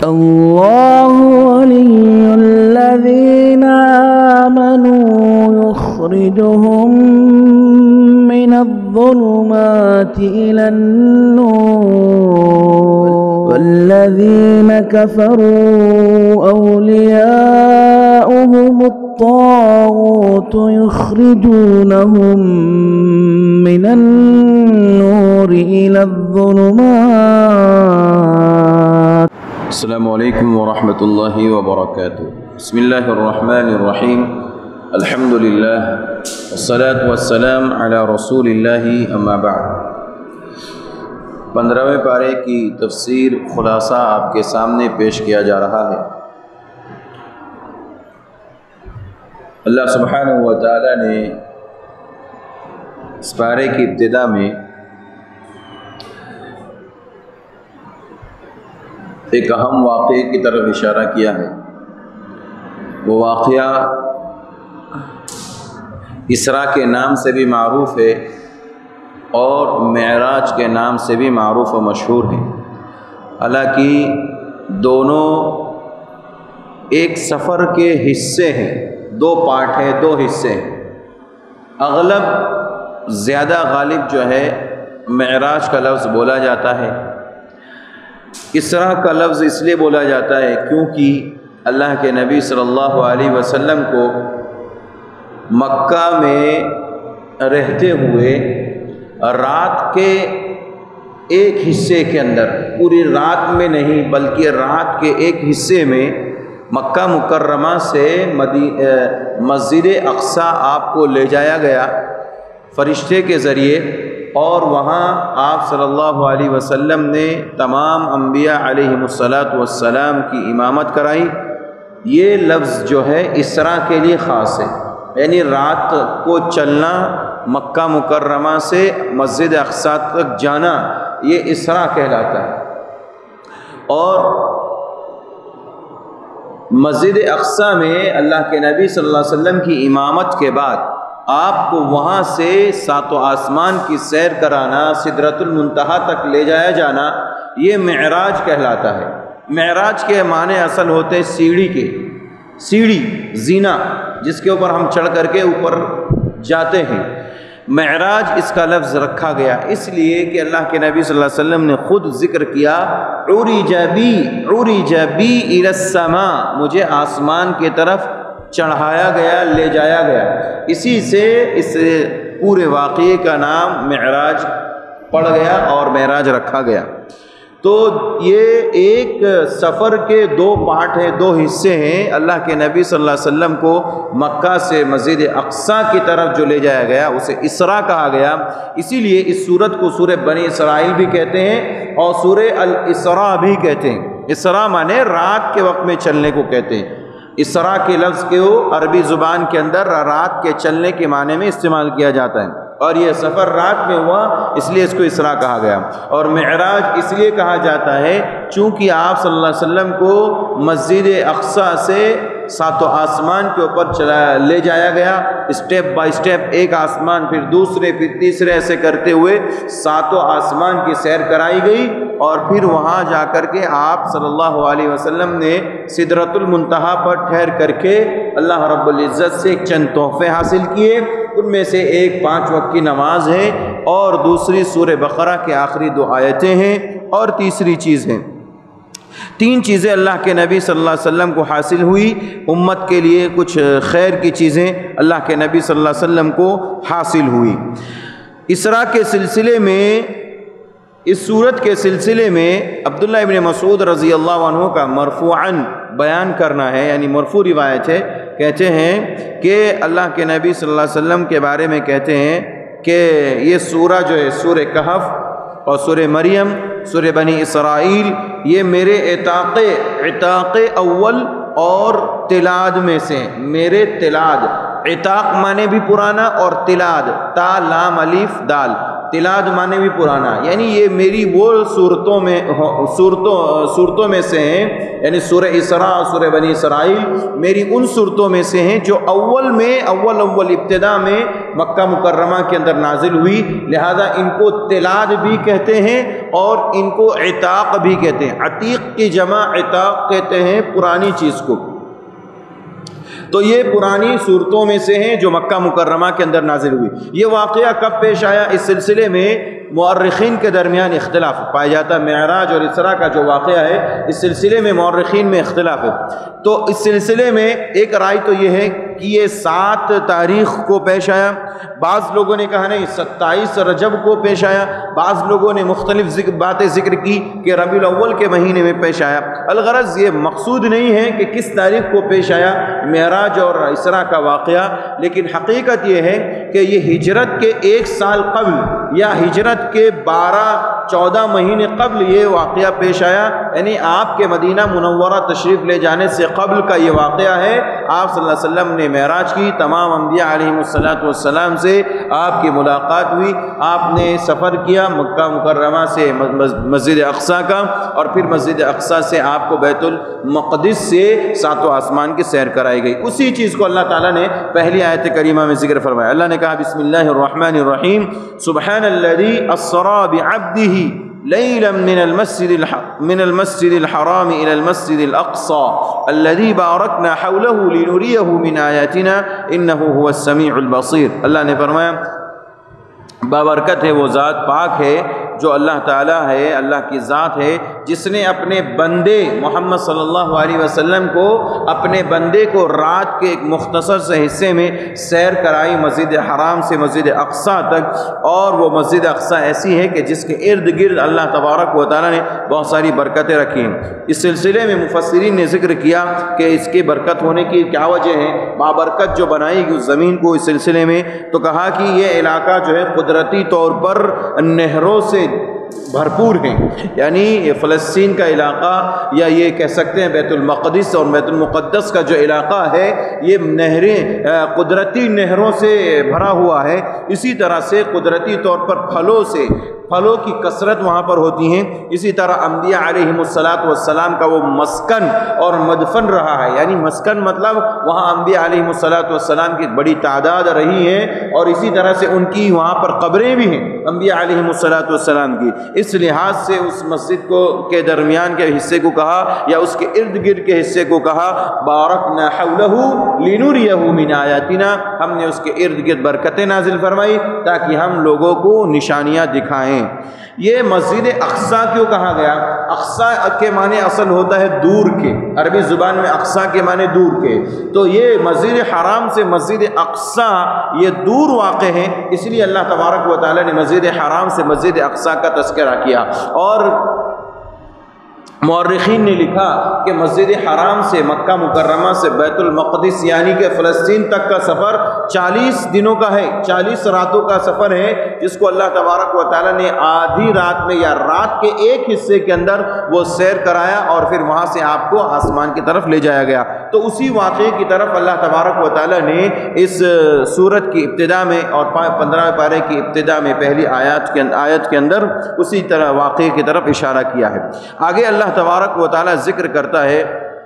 اللہ ولی الذین آمنوا یخرجهم من الظلمات إلى النور والذین كفروا أولیاؤهم الطاغوت یخرجونهم من النور إلى الظلمات۔ السلام علیکم ورحمۃ اللہ وبرکاتہ۔ بسم اللہ الرحمن الرحیم، الحمدللہ والصلاة والسلام علی رسول اللہ، اما بعد۔ 15ویں پارے کی تفسیر خلاصہ آپ کے سامنے پیش کیا جا رہا ہے۔ اللہ سبحانہ و تعالی نے اس پارے کی ابتدا میں ایک اہم واقعے کی طرف اشارہ کیا ہے۔ وہ واقعہ اسراء کے نام سے بھی معروف ہے اور معراج کے نام سے بھی معروف و مشہور ہے۔ حالانکہ دونوں ایک سفر کے حصے ہیں، دو پارٹ ہیں، دو حصے ہیں۔ اغلب زیادہ غالب جو ہے معراج کا لفظ بولا جاتا ہے۔ اسراء کا لفظ اس لیے بولا جاتا ہے کیونکہ اللہ کے نبی صلی اللہ علیہ وسلم کو مکہ میں رہتے ہوئے رات کے ایک حصے کے اندر، پوری رات میں نہیں بلکہ رات کے ایک حصے میں مکہ مکرمہ سے مسجد اقصی آپ کو لے جایا گیا فرشتے کے ذریعے، اور وہاں آپ صلی اللہ علیہ وسلم نے تمام انبیاء علیہم السلام کی امامت کرائی۔ یہ لفظ جو ہے اسراء کے لیے خاص ہے، یعنی رات کو چلنا، مکہ مکرمہ سے مسجد اقصی تک جانا، یہ اسراء کہلاتا ہے۔ اور مسجد اقصی میں اللہ کے نبی صلی اللہ علیہ وسلم کی امامت کے بعد آپ کو وہاں سے ساتوں آسمان کی سیر کرانا، سدرۃ المنتہا تک لے جایا جانا، یہ معراج کہلاتا ہے۔ معراج کے معنی اصل ہوتے ہیں سیڑھی کے، سیڑھی زینہ جس کے اوپر ہم چڑھ کر کے اوپر جاتے ہیں۔ معراج اس کا لفظ رکھا گیا اس لیے کہ اللہ کے نبی صلی اللہ علیہ وسلم نے خود ذکر کیا، عُرِجَ بِی إِلَى السَّمَاء، مجھے آسمان کی طرف چڑھایا گیا، لے جایا گیا۔ اسی سے اس پورے واقعے کا نام معراج پڑ گیا اور معراج رکھا گیا۔ تو یہ ایک سفر کے دو پارٹ ہیں، دو حصے ہیں۔ اللہ کے نبی صلی اللہ علیہ وسلم کو مکہ سے مسجد اقصی کی طرف جو لے جایا گیا اسے اسراء کہا گیا۔ اسی لیے اس سورت کو سورہ بنی اسرائیل بھی کہتے ہیں اور سورہ الاسراء بھی کہتے ہیں۔ اسراء مانے رات کے وقت میں چلنے کو کہتے ہیں۔ اسراء کے لفظ کو عربی زبان کے اندر رات کے چلنے کے معنی میں استعمال کیا جاتا ہے، اور یہ سفر رات میں ہوا اس لیے اس کو اسراء کہا گیا۔ اور معراج اس لیے کہا جاتا ہے چونکہ آپ صلی اللہ علیہ وسلم کو مسجد اقصی سے ساتوں آسمان کے اوپر لے جایا گیا، اسٹیپ بائی اسٹیپ، ایک آسمان پھر دوسرے پھر تیسرے، ایسے کرتے ہوئے ساتوں آسمان کی سیر کرائی گئی، اور پھر وہاں جا کر کے آپ صلی اللہ علیہ وسلم نے سدرۃ المنتہا پر ٹھہر کر کے اللہ رب العزت سے چند تحفے حاصل کیے۔ ان میں سے ایک 5 وقت کی نماز ہے، اور دوسری سورہ بقرہ کے آخری 2 آیتیں ہیں، اور تیسری چیز ہے 3 چیزیں اللہ کے نبی صلی اللہ علیہ وسلم کو حاصل ہوئی۔ امت کے لیے کچھ خیر کی چیزیں اللہ کے نبی صلی اللہ علیہ وسلم کو حاصل ہوئی۔ اسراء کے سلسلے میں، اس صورت کے سلسلے میں عبداللہ ابن مسعود رضی اللہ عنہ کا مرفوعاً بیان کرنا ہے، یعنی مرفوع روایت ہے۔ کہتے ہیں کہ اللہ کے نبی صلی اللہ علیہ وسلم کے بارے میں کہتے ہیں کہ یہ سورہ جو ہے سورہ کہف اور سورہ مریم، سورہ بنی اسرائیل، یہ میرے عتاق اول اور تلاد میں سے، میرے تلاد، عتاق مانے بھی پرانا اور تلاد، تا لام الف دال، تلاد مانے بھی پرانا، یعنی یہ میری وہ صورتوں میں سے ہیں، یعنی سورہ اسراء، سورہ بنی اسرائیل میری ان صورتوں میں سے ہیں جو اول ابتدا میں مکہ مکرمہ کے اندر نازل ہوئی، لہذا ان کو تلاد بھی کہتے ہیں اور ان کو عتاق بھی کہتے ہیں۔ عتیق کی جمع عتاق کہتے ہیں پرانی چیز کو۔ تو یہ پرانی صورتوں میں سے ہیں جو مکہ مکرمہ کے اندر نازل ہوئی۔ یہ واقعہ کب پیش آیا، اس سلسلے میں مورخین کے درمیان اختلاف پایا جاتا ہے۔ معراج اور اسراء کا جو واقعہ ہے اس سلسلے میں مورخین میں اختلاف ہے۔ تو اس سلسلے میں ایک رائے تو یہ ہے کہ یہ 7 تاریخ کو پیش آیا، بعض لوگوں نے کہا نہیں 27 رجب کو پیش آیا، بعض لوگوں نے مختلف باتیں ذکر کی کہ ربیع الاول کے مہینے میں پیش آیا۔ الغرض یہ مقصود نہیں ہے کہ کس تاریخ کو پیش آیا معراج اور اسراء کا واقعہ، لیکن حقیقت یہ ہے کہ یہ ہجرت کے 1 سال قبل یا ہجرت کے 12-14 مہینے قبل یہ واقعہ پیش آیا، یعنی آپ کے مدینہ منورہ تشریف لے جانے سے قبل کا یہ واقعہ ہے۔ آپ صلی اللہ علیہ وسلم نے معراج کی، تمام انبیاء علیہم السلام سے آپ کی ملاقات ہوئی، آپ نے سفر کیا مکہ مکرمہ سے مسجد اقصیٰ کا، اور پھر مسجد اقصیٰ سے آپ کو بیت المقدس سے 7 آسمان کی سیر کرائی گئی۔ اسی چیز کو اللہ تعالیٰ نے پہلی آیت کریمہ میں ذکر فرمایا۔ اللہ نے کہا بسم اللہ الرحمن الرحیم، سبحان الذی اسری بعبدہ لیلا من المسجد الحرام الى المسجد الاقصى الذي باركنا حوله لنريه من آیاتنا انه هو السمیع البصیر۔ اللہ نے فرمایا بابرکت ہے وہ ذات، پاک ہے جو اللہ تعالیٰ ہے، اللہ کی ذات ہے جس نے اپنے بندے محمد صلی اللہ علیہ وسلم کو، اپنے بندے کو رات کے ایک مختصر سے حصے میں سیر کرائی مسجد حرام سے مسجد اقصیٰ تک، اور وہ مسجد اقصیٰ ایسی ہے کہ جس کے ارد گرد اللہ تبارک و تعالیٰ نے بہت ساری برکتیں رکھی ہیں۔ اس سلسلے میں مفسرین نے ذکر کیا کہ اس کی برکت ہونے کی کیا وجہ ہے، بابرکت جو بنائی گئی اس زمین کو اس سلسلے میں، تو کہا کہ یہ علاقہ جو ہے قدرتی طور پر نہروں سے بھرپور ہیں، یعنی یہ فلسطین کا علاقہ یا یہ کہہ سکتے ہیں بیت المقدس اور بیت المقدس کا جو علاقہ ہے یہ نہریں قدرتی نہروں سے بھرا ہوا ہے۔ اسی طرح سے قدرتی طور پر پھلوں کی کثرت وہاں پر ہوتی ہیں۔ اسی طرح انبیاء علیہم السلام کا وہ مسکن اور مدفن رہا ہے، یعنی مسکن مطلب وہاں انبیاء علیہم السلام کی بڑی تعداد رہی ہے، اور اسی طرح سے ان کی وہاں پر قبریں بھی ہیں انبیاء علیہم السلام کی۔ اس لحاظ سے اس مسجد کو کے درمیان کے حصے کو کہا یا اس کے ارد گرد کے حصے کو کہا بارکنا حولہ لنریہ من آیاتنا، ہم نے اس کے ارد گرد برکتیں نازل فرمائی تاکہ ہم لوگوں کو نشانیاں دکھائیں۔ یہ مسجد اقصیٰ کیوں کہا گیا؟ اقصیٰ کے معنی اصل ہوتا ہے دور کے، عربی زبان میں اقصیٰ کے معنی دور کے، تو یہ مسجد حرام سے مسجد اقصیٰ یہ دور واقع ہے، اس لیے اللہ تبارک و تعالیٰ نے مسجد حرام سے مسجد اقصیٰ کا تذکرہ کیا۔ اور مورخین نے لکھا کہ مسجد حرام سے مکہ مکرمہ سے بیت المقدس یعنی کہ فلسطین تک کا سفر 40 دنوں کا ہے، 40 راتوں کا سفر ہے، جس کو اللہ تبارک و تعالیٰ نے آدھی رات میں یا رات کے ایک حصے کے اندر وہ سیر کرایا، اور پھر وہاں سے آپ کو آسمان کی طرف لے جایا گیا۔ تو اسی واقعے کی طرف اللہ تبارک و تعالیٰ نے اس سورت کی ابتدا میں اور 15 پارے کی ابتدا میں پہلی آیت کے اندر اسی طرح واقعے کی طرف اشارہ کیا ہے۔ آگے اللہ تبارک و تعالیٰ ذکر کرتا ہے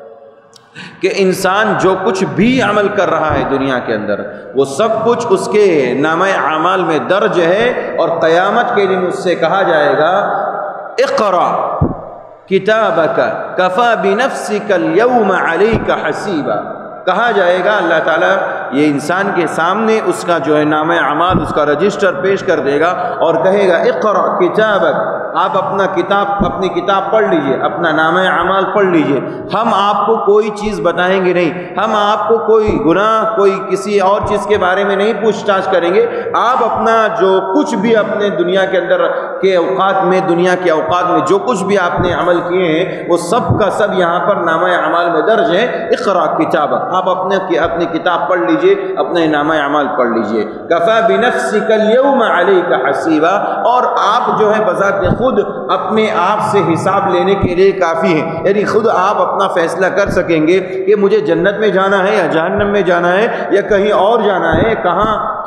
کہ انسان جو کچھ بھی عمل کر رہا ہے دنیا کے اندر وہ سب کچھ اس کے نامہ اعمال میں درج ہے، اور قیامت کے دن اس سے کہا جائے گا اقرا کتابک کفی بنفسک اليوم علیک حسیبا، کہا جائے گا اللہ تعالیٰ یہ انسان کے سامنے اس کا جو ہے نامہ اعمال اس کا رجسٹر پیش کر دے گا اور کہے گا اقرا کتابک، آپ اپنی کتاب پڑھ لیجئے، اپنا نامہ اعمال پڑھ لیجئے، ہم آپ کو کوئی چیز بتائیں گے نہیں، ہم آپ کو کوئی گناہ کوئی کسی اور چیز کے بارے میں نہیں پوچھ تاچھ کریں گے، آپ اپنا جو کچھ بھی اپنے دنیا کے اندر کے اوقات میں دنیا کے اوقات میں جو کچھ بھی آپ نے عمل کیے ہیں وہ سب کا سب یہاں پر نامہ اعمال میں درج ہے۔ اقرا کتابک، آپ اپنی کتاب پڑھ لیجئے، اپنے نامہ اعمال پڑھ لیجئے۔ کفی بنفسک اليوم علیک حسیبا، اور آپ جو ہے بذات خود اپنے آپ سے حساب لینے کے لیے کافی ہیں، یعنی خود آپ اپنا فیصلہ کر سکیں گے کہ مجھے جنت میں جانا ہے یا جہنم میں جانا ہے یا کہیں اور جانا ہے، کہاں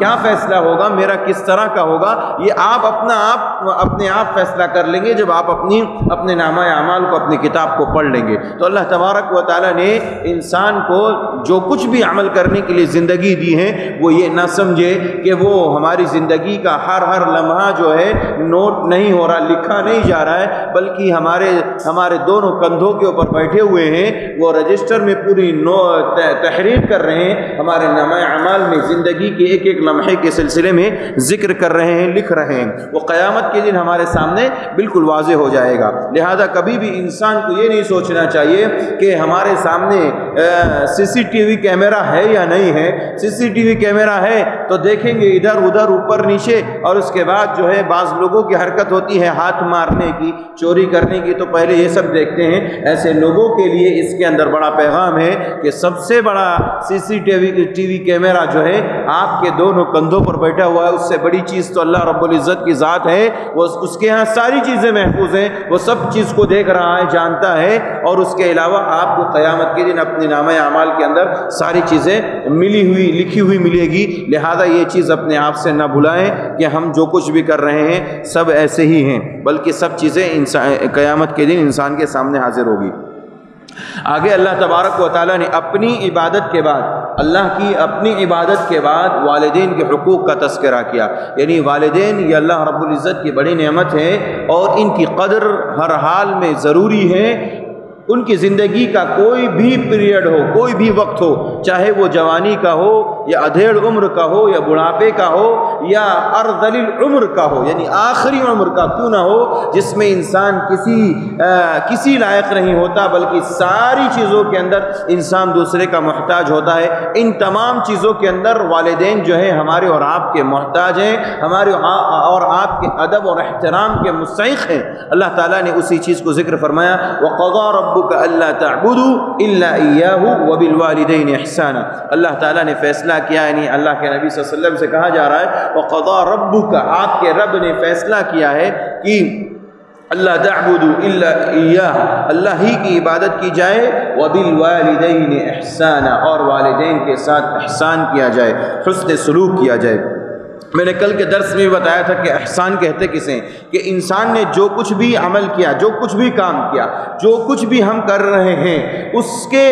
کیا فیصلہ ہوگا میرا کس طرح کا ہوگا، یہ آپ اپنے آپ فیصلہ کر لیں گے جب آپ اپنے نامہ اعمال کو، اپنی کتاب کو پڑھ لیں گے۔ تو اللہ تبارک و تعالیٰ نے انسان کو جو کچھ بھی عمل کرنے کے لیے زندگی دی ہے وہ یہ نہ سمجھے کہ وہ ہماری زندگی کا ہر لمحہ جو ہے نوٹ نہیں ہو رہا، لکھا نہیں جا رہا ہے، بلکہ ہمارے دونوں کندھوں کے اوپر بیٹھے ہوئے ہیں، وہ رجسٹر میں پوری تحریر کر رہے ہیں، ہمارے نامہ اعمال میں زندگی کے ایک ایک لمحے کے سلسلے میں ذکر کر رہے ہیں، لکھ رہے ہیں۔ وہ قیامت کے دن ہمارے سامنے بالکل واضح ہو جائے گا۔ لہذا کبھی بھی انسان کو یہ نہیں سوچنا چاہیے کہ ہمارے سامنے سی سی ٹی وی کیمرہ ہے یا نہیں ہے۔ سی سی ٹی وی کیمرہ ہے تو دیکھیں گے ادھر ادھر اوپر نیچے، اور اس کے بعد جو ہے بعض لوگوں کی حرکت ہوتی ہے ہاتھ مارنے کی، چوری کرنے کی، تو پہلے یہ سب دیکھتے ہیں۔ ایسے لوگوں کے لیے اس کے اندر بڑا پیغام ہے کہ سب سے بڑا سی سی ٹی وی کیمرہ جو ہے آپ کے دونوں کندھوں پر بیٹھا ہوا ہے۔ اس سے بڑی چیز تو اللہ رب العزت کی ذات ہے، وہ اس کے ہاں ساری چیزیں محفوظ ہیں، وہ سب چیز کو دیکھ رہا ہے، جانتا ہے، اور اس کے علاوہ آپ کو قیامت کے دن اپنے نامہ اعمال کے اندر ساری چیزیں لکھی ہوئی ملے گی۔ لہذا یہ چیز اپنے آپ سے نہ بھلائیں کہ ہم جو کچھ بھی کر رہے ہیں سب ایسے ہی ہیں، بلکہ سب چیزیں قیامت کے دن انسان کے سامنے حاضر ہوگی۔ آگے اللہ تبارک و تعالیٰ نے اپنی عبادت کے بعد، اللہ کی اپنی عبادت کے بعد والدین کے حقوق کا تذکرہ کیا۔ یعنی والدین یہ اللہ رب العزت کی بڑی نعمت ہے، اور ان کی قدر ہر حال میں ضروری ہے۔ ان کی زندگی کا کوئی بھی پیریڈ ہو، کوئی بھی وقت ہو، چاہے وہ جوانی کا ہو یا ادھیڑ عمر کا ہو یا بڑھاپے کا ہو یا ارذل العمر کا ہو، یعنی آخری عمر کا کیوں نہ ہو، جس میں انسان کسی لائق نہیں ہوتا، بلکہ ساری چیزوں کے اندر انسان دوسرے کا محتاج ہوتا ہے۔ ان تمام چیزوں کے اندر والدین جو ہیں ہمارے اور آپ کے محتاج ہیں، ہمارے اور آپ کے ادب اور احترام کے مستحق ہیں۔ اللہ تعالیٰ نے اسی چیز کو ذکر فرمایا، وَقَضَىٰ رَبُّكَ أَلَّا تَعْبُدُوا إِلَّا إِيَّاهُ وَبِالْوَالِدَيْنِ إِحْسَانًا۔ اللہ تعالیٰ نے فیصلہ کیا، یعنی اللہ کے نبی صلی اللہ علیہ وسلم سے کہا جا رہا ہے وَقَضَىٰ رَبُّكَ، آپ کے رب نے فیصلہ کیا ہے کہ اللہ تعبدوا الا ایاہ، اللہ ہی کی عبادت کی جائے، وبالوالدین احسانا، اور والدین کے ساتھ احسان کیا جائے، حسن سلوک کیا جائے۔ میں نے کل کے درس میں بتایا تھا کہ احسان کہتے کسے، کہ انسان نے جو کچھ بھی عمل کیا، جو کچھ بھی کام کیا، جو کچھ بھی ہم کر رہے ہیں، اس کے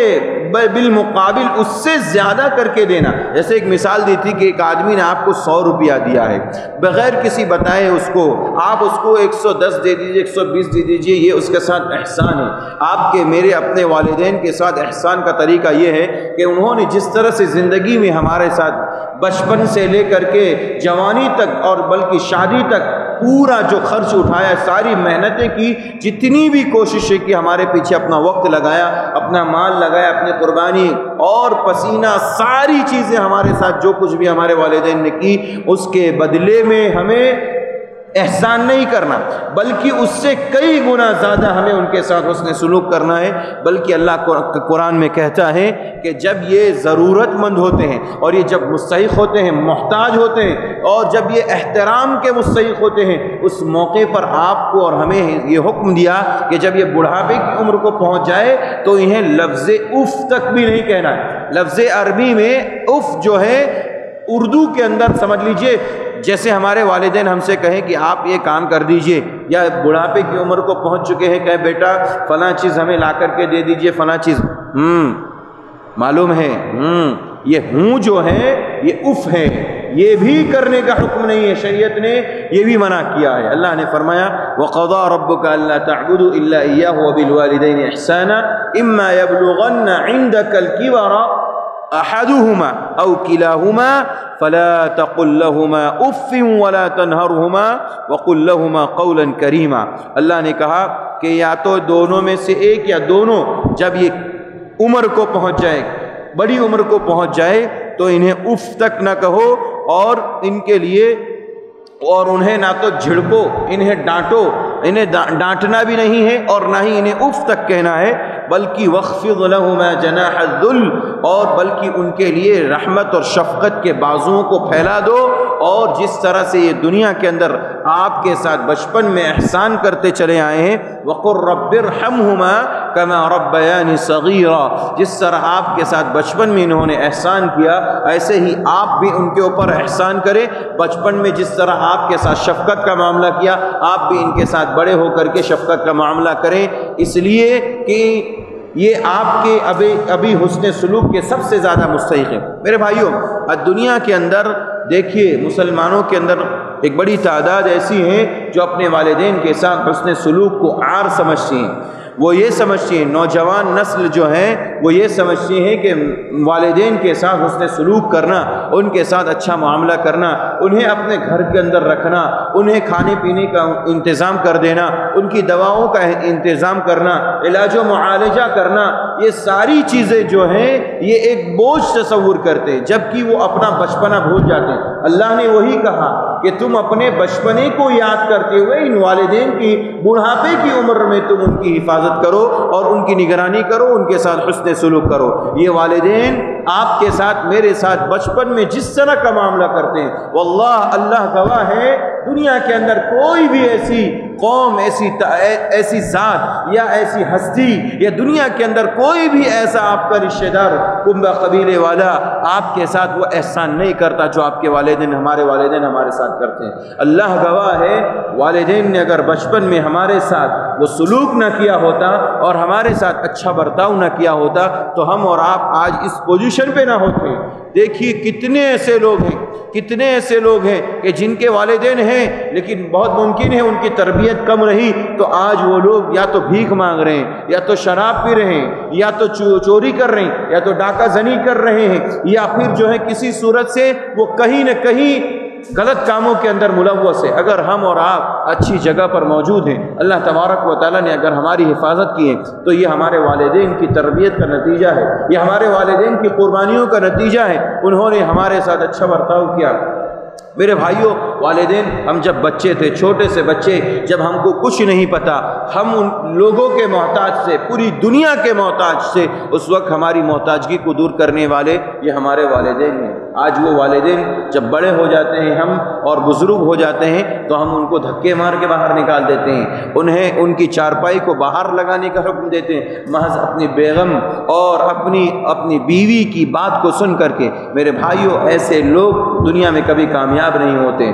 بالمقابل اس سے زیادہ کر کے دینا۔ جیسے ایک مثال دی تھی کہ ایک آدمی نے آپ کو 100 روپیہ دیا ہے، بغیر کسی بتائے اس کو، آپ اس کو 110 دے دیجئے، 120 دے دیجئے، یہ اس کے ساتھ احسان ہے۔ آپ کے میرے اپنے والدین کے ساتھ احسان کا طریقہ یہ ہے کہ انہوں نے جس طرح سے زندگی میں ہمارے ساتھ بچپن سے لے کر کے جوانی تک اور بلکہ شادی تک پورا جو خرچ اٹھایا، ساری محنتیں کی، جتنی بھی کوششیں کی، ہمارے پیچھے اپنا وقت لگایا، اپنا مال لگایا، اپنی قربانی اور پسینہ، ساری چیزیں ہمارے ساتھ جو کچھ بھی ہمارے والدین نے کی، اس کے بدلے میں ہمیں احسان نہیں کرنا، بلکہ اس سے کئی گنا زیادہ ہمیں ان کے ساتھ حسن سلوک کرنا ہے۔ بلکہ اللہ قرآن میں کہتا ہے کہ جب یہ ضرورت مند ہوتے ہیں، اور یہ جب مستحق ہوتے ہیں، محتاج ہوتے ہیں، اور جب یہ احترام کے مستحق ہوتے ہیں، اس موقع پر آپ کو اور ہمیں یہ حکم دیا کہ جب یہ بڑھاپے کی عمر کو پہنچ جائے تو انہیں لفظ اف تک بھی نہیں کہنا ہے۔ لفظ عربی میں اف جو ہے، اردو کے اندر سمجھ لیجئے جیسے ہمارے والدین ہم سے کہیں کہ آپ یہ کام کر دیجئے، یا بڑھاپے کی عمر کو پہنچ چکے ہیں، کہیں بیٹا فلاں چیز ہمیں لا کر کے دے دیجئے، فلاں چیز معلوم ہے، یہ جو ہے یہ اف ہے، یہ بھی کرنے کا حکم نہیں ہے، شریعت نے یہ بھی منع کیا ہے۔ اللہ نے فرمایا وَقَضَىٰ رَبُّكَ أَلَّا تَعْبُدُوا إِلَّا إِيَّاهُ وَبِالْوَالِدَيْنِ إِحْسَانًا إِمَّا يَبْلُغَنَّ عِندَكَ الْكِبَرَ أحدهما أو كلاهما فلا تقل لهما اف ولا تنهرهما وقل لهما قولا كريما۔ اللہ نے کہا کہ یا تو دونوں میں سے ایک یا دونوں جب یہ عمر کو پہنچ جائے، بڑی عمر کو پہنچ جائے، تو انہیں اف تک نہ کہو، اور ان کے لیے اور انہیں نہ تو جھڑکو، انہیں ڈانٹو، انہیں ڈانٹنا بھی نہیں ہے اور نہ ہی انہیں اف تک کہنا ہے، بلکہ وخفض لہما جناح الذل، اور بلکہ ان کے لیے رحمت اور شفقت کے بازوؤں کو پھیلا دو، اور جس طرح سے یہ دنیا کے اندر آپ کے ساتھ بچپن میں احسان کرتے چلے آئے ہیں، وقل رب ارحمہما کما ربیانی صغیرا، جس طرح آپ کے ساتھ بچپن میں انہوں نے احسان کیا ایسے ہی آپ بھی ان کے اوپر احسان کریں، بچپن میں جس طرح آپ کے ساتھ شفقت کا معاملہ کیا آپ بھی ان کے ساتھ بڑے ہو کر کے شفقت کا معاملہ کریں، اس لیے کہ یہ آپ کے ابھی حسن سلوک کے سب سے زیادہ مستحق ہیں۔ میرے بھائیوں، دنیا کے اندر دیکھیے مسلمانوں کے اندر ایک بڑی تعداد ایسی ہیں جو اپنے والدین کے ساتھ حسن سلوک کو عار سمجھتی ہیں، وہ یہ سمجھتی ہیں، نوجوان نسل جو ہے وہ یہ سمجھتی ہیں کہ والدین کے ساتھ حسن سلوک کرنا، ان کے ساتھ اچھا معاملہ کرنا، انہیں اپنے گھر کے اندر رکھنا، انہیں کھانے پینے کا انتظام کر دینا، ان کی دواؤں کا انتظام کرنا، علاج و معالجہ کرنا، یہ ساری چیزیں جو ہیں یہ ایک بوجھ تصور کرتے ہیں، جبکہ وہ اپنا بچپنا بھول جاتے ہیں۔ اللہ نے وہی کہا کہ تم اپنے بچپنے کو یاد کرتے ہوئے ان والدین کی بڑھاپے کی عمر میں تم ان کی حفاظت کرو اور ان کی نگرانی کرو، ان کے ساتھ حسن سلوک کرو۔ یہ والدین آپ کے ساتھ میرے ساتھ بچپن میں جس طرح کا معاملہ کرتے ہیں، واللہ اللہ گواہ ہے، دنیا کے اندر کوئی بھی ایسی قوم، ایسی ذات یا ایسی ہستی یا دنیا کے اندر کوئی بھی ایسا آپ کا رشتہ دار کنبہ قبیلے والا آپ کے ساتھ وہ احسان نہیں کرتا جو آپ کے والدین ہمارے ساتھ کرتے ہیں۔ اللہ گواہ ہے، والدین نے اگر بچپن میں ہمارے ساتھ وہ سلوک نہ کیا ہوتا اور ہمارے ساتھ اچھا برتاؤ نہ کیا ہوتا تو ہم اور آپ آج اس پوزیشن پہ نہ ہوتے۔ دیکھیے کتنے ایسے لوگ ہیں کہ جن کے والدین ہیں لیکن بہت ممکن ہے ان کی تربیت کم رہی تو آج وہ لوگ یا تو بھیک مانگ رہے ہیں، یا تو شراب پی رہے ہیں، یا تو چوری کر رہے ہیں، یا تو ڈاکہ زنی کر رہے ہیں، یا پھر جو ہے کسی صورت سے وہ کہیں نہ کہیں غلط کاموں کے اندر ملوث ہے۔ اگر ہم اور آپ اچھی جگہ پر موجود ہیں، اللہ تبارک و تعالیٰ نے اگر ہماری حفاظت کی ہے تو یہ ہمارے والدین کی تربیت کا نتیجہ ہے، یہ ہمارے والدین کی قربانیوں کا نتیجہ ہے، انہوں نے ہمارے ساتھ اچھا برتاؤ کیا۔ میرے بھائیوں، والدین ہم جب بچے تھے، چھوٹے سے بچے، جب ہم کو کچھ نہیں پتا، ہم ان لوگوں کے محتاج سے، پوری دنیا کے محتاج سے، اس وقت ہماری محتاجگی کو دور کرنے والے یہ ہمارے والدین ہیں۔ آج وہ والدین جب بڑے ہو جاتے ہیں ہم اور بزرگ ہو جاتے ہیں تو ہم ان کو دھکے مار کے باہر نکال دیتے ہیں، انہیں ان کی چارپائی کو باہر لگانے کا حکم دیتے ہیں، محض اپنی بیگم اور اپنی بیوی کی بات کو سن کر کے۔ میرے بھائیوں، ایسے لوگ دنیا میں کبھی کامیاب نہیں ہوتے۔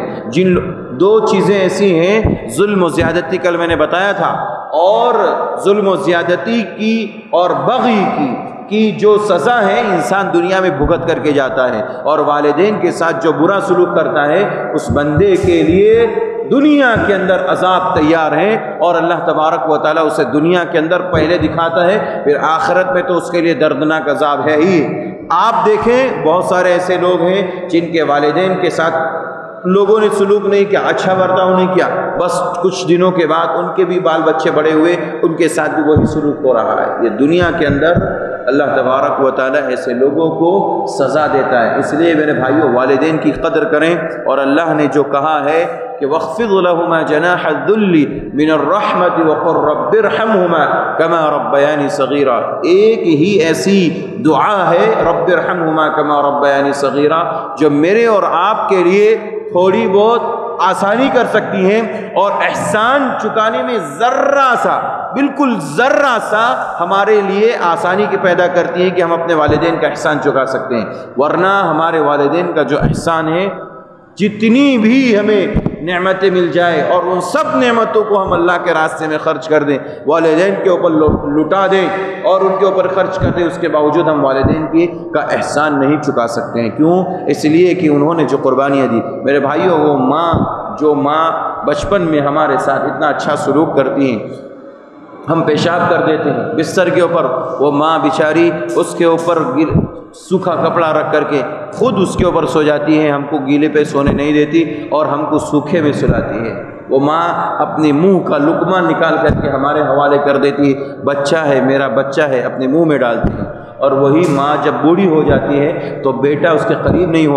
دو چیزیں ایسی ہیں، ظلم و زیادتی کل میں نے بتایا تھا، اور ظلم و زیادتی کی اور بغی کی جو سزا ہے انسان دنیا میں بھگت کر کے جاتا ہے، اور والدین کے ساتھ جو برا سلوک کرتا ہے اس بندے کے لیے دنیا کے اندر عذاب تیار ہیں، اور اللہ تبارک و تعالیٰ اسے دنیا کے اندر پہلے دکھاتا ہے، پھر آخرت میں تو اس کے لیے دردناک عذاب ہے ہی۔ آپ دیکھیں بہت سارے ایسے لوگ ہیں جن کے والدین کے ساتھ لوگوں نے سلوک نہیں کیا، اچھا برتاؤ نہیں کیا، بس کچھ دنوں کے بعد ان کے بھی بال بچے بڑے ہوئے، ان کے ساتھ بھی وہی سلوک ہو رہا ہے۔ یہ دنیا کے اندر اللہ تبارک و تعالیٰ ایسے لوگوں کو سزا دیتا ہے۔ اس لیے میرے بھائیوں، والدین کی قدر کریں، اور اللہ نے جو کہا ہے کہ وَاخْفِضْ لَهُمَا جَنَاحَ الذُّلِّ مِنَ الرَّحْمَةِ وَقُلْ رَبِّ ارْحَمْهُمَا كَمَا رَبَّيَانِي صَغِيرًا۔ ایک ہی ایسی دعا ہے رب ارحمہما کما ربیانی صغیرا، جو میرے اور آپ کے لیے تھوڑی بہت آسانی کر سکتی ہیں، اور احسان چکانے میں بالکل ذرہ سا ہمارے لیے آسانی کی پیدا کرتی ہیں کہ ہم اپنے والدین کا احسان چکا سکتے ہیں۔ ورنہ ہمارے والدین کا جو احسان ہے، جتنی بھی ہمیں نعمتیں مل جائے اور ان سب نعمتوں کو ہم اللہ کے راستے میں خرچ کر دیں، والدین کے اوپر لٹا دیں اور ان کے اوپر خرچ کر دیں، اس کے باوجود ہم والدین کا احسان نہیں چکا سکتے ہیں۔ کیوں؟ اس لیے کہ انہوں نے جو قربانیاں دی۔ میرے بھائیوں، وہ ماں بچپن میں ہمارے ساتھ اتنا اچھا سلوک کرتی ہیں، ہم پیشاب کر دیتے ہیں بستر کے اوپر، وہ ماں بیچاری اس کے اوپر سوکھا کپڑا رکھ کر کے خود اس کے اوپر سو جاتی ہے، ہم کو گیلے پہ سونے نہیں دیتی اور ہم کو سوکھے میں سلاتی ہے۔ وہ ماں اپنے منہ کا لقمہ نکال کر کے ہمارے حوالے کر دیتی ہے، بچہ ہے میرا بچہ ہے، اپنے منہ میں ڈالتی ہے۔ اور وہی ماں جب بوڑھی ہو جاتی ہے تو بیٹا اس کے قریب نہیں ہونا،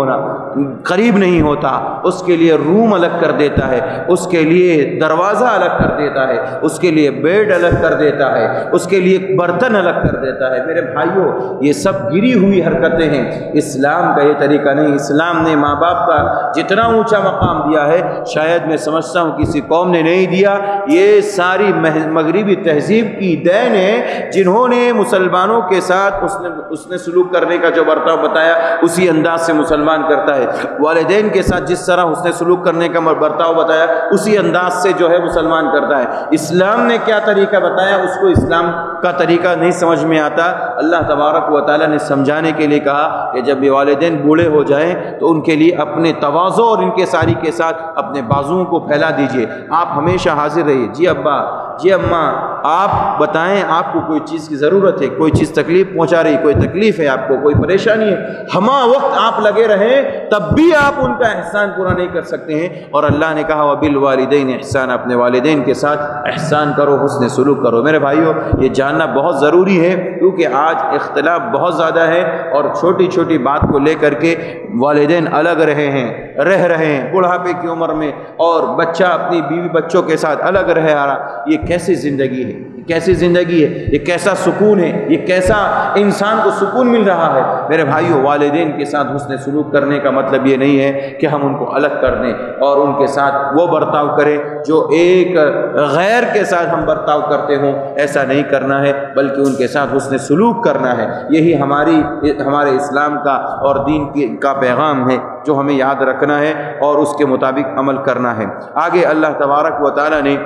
قریب نہیں ہوتا، اس کے لیے روم الگ کر دیتا ہے، اس کے لیے دروازہ الگ کر دیتا ہے، اس کے لیے بیڈ الگ کر دیتا ہے، اس کے لیے برتن الگ کر دیتا ہے۔ میرے بھائیوں، یہ سب گری ہوئی حرکتیں ہیں، اسلام کا یہ طریقہ نہیں۔ اسلام نے ماں باپ کا جتنا اونچا مقام دیا ہے شاید میں سمجھتا ہوں کسی قوم نے نہیں دیا۔ یہ ساری مغربی تہذیب کی دین ہے، جنہوں نے مسلمانوں کے ساتھ اس نے سلوک کرنے کا جو برتاؤ بتایا اسی انداز سے مسلمان کرتا ہے، والدین کے ساتھ جس طرح اس نے سلوک کرنے کا برتاؤ بتایا اسی انداز سے جو ہے مسلمان کرتا ہے۔ اسلام نے کیا طریقہ بتایا اس کو اسلام کا طریقہ نہیں سمجھ میں آتا۔ اللہ تبارک و تعالیٰ نے سمجھانے کے لیے کہا کہ جب یہ والدین بوڑھے ہو جائیں تو ان کے لیے اپنے تواضع اور ان کے ساری کے ساتھ اپنے بازوؤں کو پھیلا دیجئے، آپ ہمیشہ حاضر رہیے۔ جی ابا، جی اماں، آپ بتائیں آپ کو کوئی چیز کی ضرورت ہے، کوئی چیز تکلیف پہنچا رہی، کوئی تکلیف ہے آپ کو، کوئی پریشانی ہے، ہمہ وقت آپ لگے رہیں، تب بھی آپ ان کا احسان پورا نہیں کر سکتے ہیں۔ اور اللہ نے کہا وَبِالْوَالِدَيْنِ احسان، اپنے والدین کے ساتھ احسان کرو، حسن سلوک کرو۔ میرے بھائیوں، یہ جاننا بہت ضروری ہے کیونکہ آج اختلاف بہت زیادہ ہے اور چھوٹی چھوٹی بات کو لے کر کے والدین الگ رہ رہے ہیں بڑھاپے کی عمر میں، اور بچہ اپنی بیوی بچوں کے ساتھ الگ رہ آ رہا۔ یہ کیسی زندگی ہے؟ کیسی زندگی ہے؟ یہ کیسا سکون ہے؟ یہ کیسا انسان کو سکون مل رہا ہے؟ میرے بھائیوں، والدین کے ساتھ حسن سلوک کرنے کا مطلب یہ نہیں ہے کہ ہم ان کو الگ کر دیں اور ان کے ساتھ وہ برتاؤ کریں جو ایک غیر کے ساتھ ہم برتاؤ کرتے ہوں، ایسا نہیں کرنا ہے، بلکہ ان کے ساتھ حسن سلوک کرنا ہے۔ یہی ہمارے اسلام کا اور دین کا پیغام ہے جو ہمیں یاد رکھنا ہے اور اس کے مطابق عمل کرنا ہے۔ آگے اللہ تبارک و تعالیٰ نے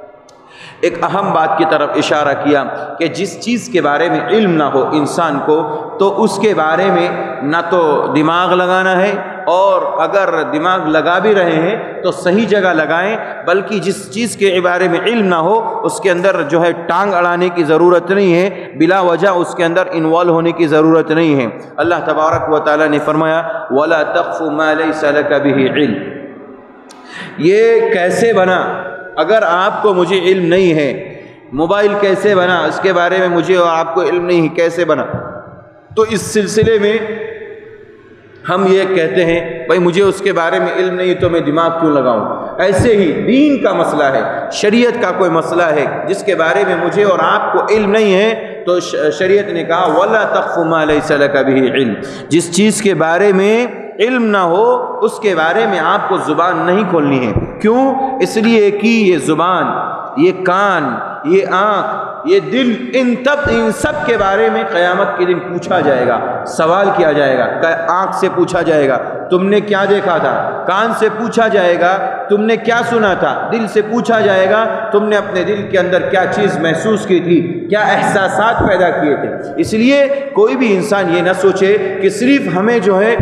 ایک اہم بات کی طرف اشارہ کیا کہ جس چیز کے بارے میں علم نہ ہو انسان کو تو اس کے بارے میں نہ تو دماغ لگانا ہے، اور اگر دماغ لگا بھی رہے ہیں تو صحیح جگہ لگائیں، بلکہ جس چیز کے بارے میں علم نہ ہو اس کے اندر جو ہے ٹانگ اڑانے کی ضرورت نہیں ہے، بلا وجہ اس کے اندر انوالو ہونے کی ضرورت نہیں ہے۔ اللہ تبارک و تعالیٰ نے فرمایا وَلَا تَقْفُ مَا لَيْسَ لَكَ بِهِ عِلْم۔ یہ کیسے بنا؟ اگر آپ کو مجھے علم نہیں ہے، موبائل کیسے بنا اس کے بارے میں مجھے اور آپ کو علم نہیں ہے، کیسے بنا؟ تو اس سلسلے میں ہم یہ کہتے ہیں بھائی مجھے اس کے بارے میں علم نہیں تو میں دماغ کیوں لگاؤں؟ ایسے ہی دین کا مسئلہ ہے، شریعت کا کوئی مسئلہ ہے جس کے بارے میں مجھے اور آپ کو علم نہیں ہے تو شریعت نے کہا وَلَا تَقْفُ مَا لَيْسَ لَكَ بِهِ عِلْم۔ جس چیز کے بارے میں علم نہ ہو اس کے بارے میں آپ کو زبان نہیں کھولنی ہے۔ کیوں؟ اس لیے کہ یہ زبان، یہ کان، یہ آنکھ، یہ دل، ان سب کے بارے میں قیامت کے دن پوچھا جائے گا، سوال کیا جائے گا۔ آنکھ سے پوچھا جائے گا تم نے کیا دیکھا تھا، کان سے پوچھا جائے گا تم نے کیا سنا تھا، دل سے پوچھا جائے گا تم نے اپنے دل کے اندر کیا چیز محسوس کی تھی، کیا احساسات پیدا کیے تھے۔ اس لیے کوئی بھی انسان یہ نہ سوچے کہ صرف ہمیں جو ہے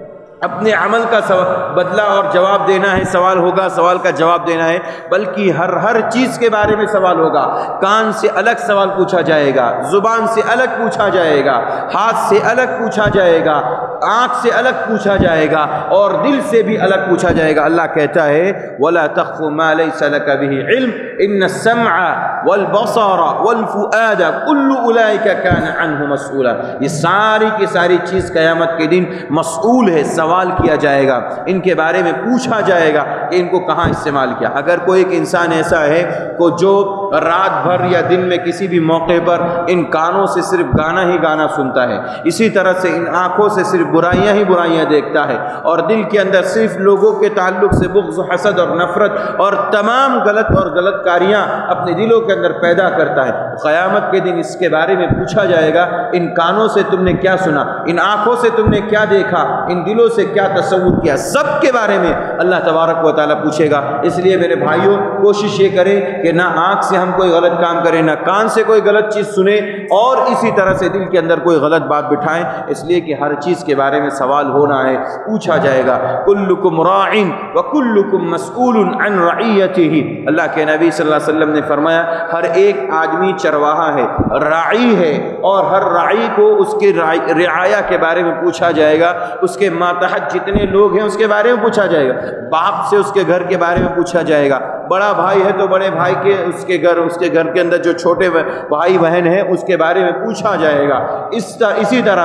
اپنے عمل کا بدلہ اور جواب دینا ہے، سوال ہوگا، سوال کا جواب دینا ہے، بلکہ ہر چیز کے بارے میں سوال ہوگا۔ کان سے الگ سوال پوچھا جائے گا، زبان سے الگ پوچھا جائے گا، ہاتھ سے الگ پوچھا جائے گا، آنکھ سے الگ پوچھا جائے گا، اور دل سے بھی الگ پوچھا جائے گا۔ اللہ کہتا ہے وَلَا تَقْفُ مَا لَيْسَ لَكَ بِهِ عِلْمٌ إِنَّ السَّمْعَ وَالْبَصَرَ وَالْفُؤَادَ كُلُّ أُولَئِكَ كَانَ عَنْهُ مسؤولا۔ یہ ساری کی ساری چیز قیامت کے دن مسئول ہے، سوال کیا جائے گا، ان کے بارے میں پوچھا جائے گا کہ ان کو کہاں استعمال کیا۔ اگر کوئی ایک انسان ایسا ہے جو رات بھر یا دن میں کسی بھی موقع پر ان کانوں سے صرف گانا ہی گانا سنتا ہے، اسی طرح سے ان آنکھوں سے صرف برائیاں ہی برائیاں دیکھتا ہے، اور دل کے اندر صرف لوگوں کے تعلق سے بغض و حسد اور نفرت اور تمام غلط کاریاں اپنے دلوں کے اندر پیدا کرتا ہے، قیامت کے دن اس کے بارے میں پوچھا جائے گا ان کانوں سے تم نے کیا سنا، ان آنکھوں سے تم نے کیا دیکھا، ان دلوں سے کیا تصور کیا، سب کے بارے میں اللہ تبارک و تعالیٰ پوچھے گا۔ اس لیے میرے بھائیوں کوشش یہ کریں کہ نہ آنکھ سے ہم کوئی غلط کام کریں، نہ کان سے کوئی غلط چیز سنیں، اور اسی طرح سے دل کے اندر کوئی غلط بات بٹھائیں، اس لیے کہ ہر چیز کے بارے میں سوال ہونا ہے، پوچھا جائے گا۔ کلکم راع وکلکم مسئول عن رعیتہ۔ اللہ کے نبی صلی اللہ علیہ وسلم نے فرمایا ہر ایک آدمی چرواہا ہے، راعی ہے، اور ہر راعی کو اس کے رعایا کے بارے میں پوچھا جائے گا، اس کے ماتحت جتنے لوگ ہیں اس کے بارے میں پوچھا جائے گا، باپ سے اس کے گھر کے بارے میں پوچھا جائے گا، بڑا بھائی ہے تو بڑے بھائی کے اس کے گھر کے اندر جو چھوٹے بھائی بہن ہیں اس کے بارے میں پوچھا جائے گا۔ اسی طرح سے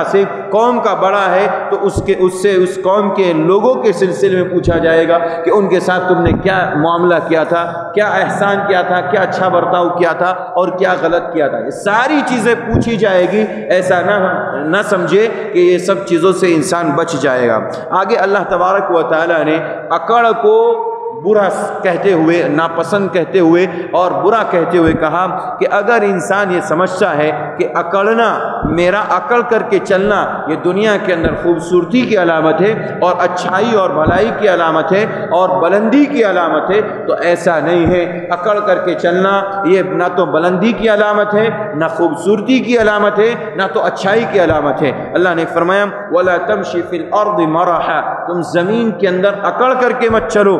قوم کا بڑا ہے تو اس سے اس قوم کے لوگوں کے سلسلے میں پوچھا جائے گا کہ ان کے ساتھ تم نے کیا معاملہ کیا تھا، کیا احسان کیا تھا، کیا اچھا برتاؤ کیا تھا اور کیا غلط کیا تھا، یہ ساری چیزیں پوچھی جائے گی۔ ایسا نہ سمجھے کہ یہ سب چیزوں سے انسان بچ جائے گا۔ آگے اللہ تبارک و تعالیٰ نے اکڑ کو برا کہتے ہوئے، ناپسند کہتے ہوئے اور برا کہتے ہوئے کہا کہ اگر انسان یہ سمجھتا ہے کہ اکڑنا، میرا اکڑ کر کے چلنا یہ دنیا کے اندر خوبصورتی کی علامت ہے اور اچھائی اور بھلائی کی علامت ہے اور بلندی کی علامت ہے، تو ایسا نہیں ہے۔ اکڑ کر کے چلنا یہ نہ تو بلندی کی علامت ہے، نہ خوبصورتی کی علامت ہے، نہ تو اچھائی کی علامت ہے۔ اللہ نے فرمایا وَلَا تَمْشِ فِي الْأَرْضِ مَرَحًا، تم زمین کے اندر اکڑ کر کے مت چلو۔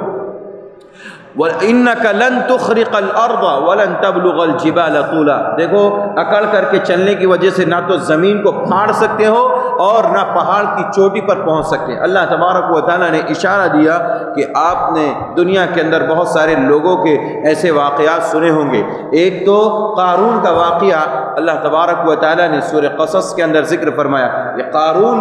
وَإِنَّكَ لَن تُخْرِقَ الْأَرْضَ وَلَن تَبْلُغَ الْجِبَالَ طُولًا، دیکھو اکڑ کر کے چلنے کی وجہ سے نہ تو زمین کو پھاڑ سکتے ہو اور نہ پہاڑ کی چوٹی پر پہنچ سکتے ہیں۔ اللہ تبارک و تعالیٰ نے اشارہ دیا کہ آپ نے دنیا کے اندر بہت سارے لوگوں کے ایسے واقعات سنے ہوں گے۔ ایک تو قارون کا واقعہ اللہ تبارک و تعالیٰ نے سورہ قصص کے اندر ذکر فرمایا کہ قارون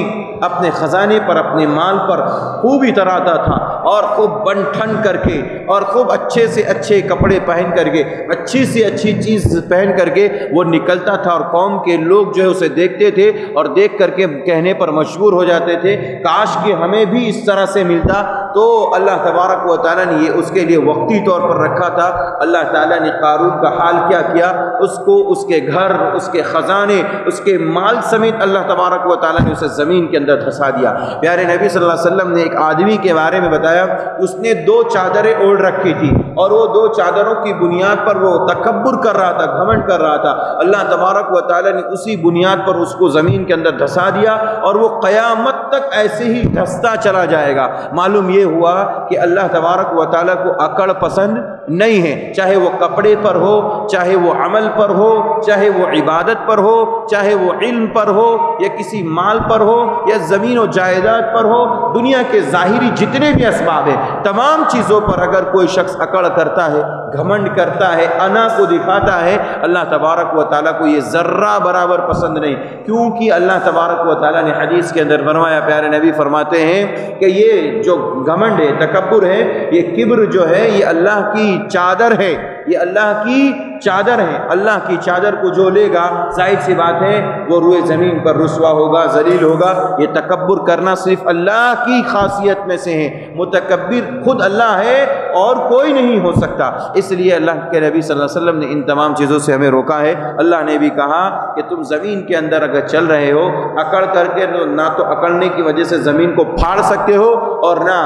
اپنے خزانے پر، اپنے مال پر خوب اتراتا تھا اور خوب بن ٹھن کر کے اور خوب اچھے سے اچھے کپڑے پہن کر کے، اچھی سے اچھی چیز پہن کر کے وہ نکلتا تھا، اور قوم کے لوگ جو ہے اسے دیکھتے تھے اور دیکھ کر کے کہنے پر مجبور ہو جاتے تھے کاش کہ ہمیں بھی اس طرح سے ملتا۔ تو اللہ تبارک و تعالیٰ نے یہ اس کے لیے وقتی طور پر رکھا تھا۔ اللہ تعالیٰ نے قارون کا حال کیا کیا، اس کو، اس کے گھر، اس کے خزانے، اس کے مال سمیت اللہ تبارک و تعالیٰ نے اسے زمین کے اندر دھسا دیا۔ پیارے نبی صلی اللہ علیہ وسلم نے ایک آدمی کے بارے میں بتایا، اس نے 2 چادریں اوڑھ رکھی تھی اور وہ 2 چادروں کی بنیاد پر وہ تکبر کر رہا تھا، گھمنڈ کر رہا تھا۔ اللہ تبارک و تعالیٰ نے اسی بنیاد پر اس کو زمین کے اندر دھسا دیا اور وہ قیامت تک ایسے ہی دھستا چلا جائے گا۔ معلوم یہ ہوا کہ اللہ تبارک و تعالیٰ کو اکڑ پسند نہیں ہے، چاہے وہ کپڑے پر ہو، چاہے وہ عمل پر ہو، چاہے وہ عبادت پر ہو، چاہے وہ علم پر ہو یا کسی مال پر ہو یا زمین و جائیداد پر ہو، دنیا کے ظاہری جتنے بھی اسباب ہیں تمام چیزوں پر اگر کوئی شخص اکڑ کرتا ہے، گھمنڈ کرتا ہے، انا کو دکھاتا ہے، اللہ تبارک و تعالیٰ کو یہ ذرہ برابر پسند نہیں، کیونکہ اللہ تبارک و تعالیٰ نے حدیث کے اندر فرمایا، پیارے نبی فرماتے ہیں کہ یہ جو گھمنڈ ہے، تکبر ہے، یہ کبر جو ہے یہ اللہ کی چادر ہے، یہ اللہ کی چادر ہے۔ اللہ کی چادر کو جو لے گا ظاہر سی بات ہے وہ روئے زمین پر رسوا ہوگا، ذلیل ہوگا۔ یہ تکبر کرنا صرف اللہ کی خاصیت میں سے ہے، متکبر خود اللہ ہے اور کوئی نہیں ہو سکتا۔ اس لیے اللہ کے نبی صلی اللہ علیہ وسلم نے ان تمام چیزوں سے ہمیں روکا ہے۔ اللہ نے بھی کہا کہ تم زمین کے اندر اگر چل رہے ہو اکڑ کر کے، نہ تو اکڑنے کی وجہ سے زمین کو پھاڑ سکتے ہو اور نہ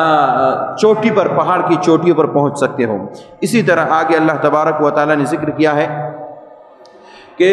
چوٹی پر، پہاڑ کی چوٹیوں پر پہنچ سکتے ہو۔ اسی طرح آگے اللہ تبارک و تعالیٰ نے ذکر کیا ہے کہ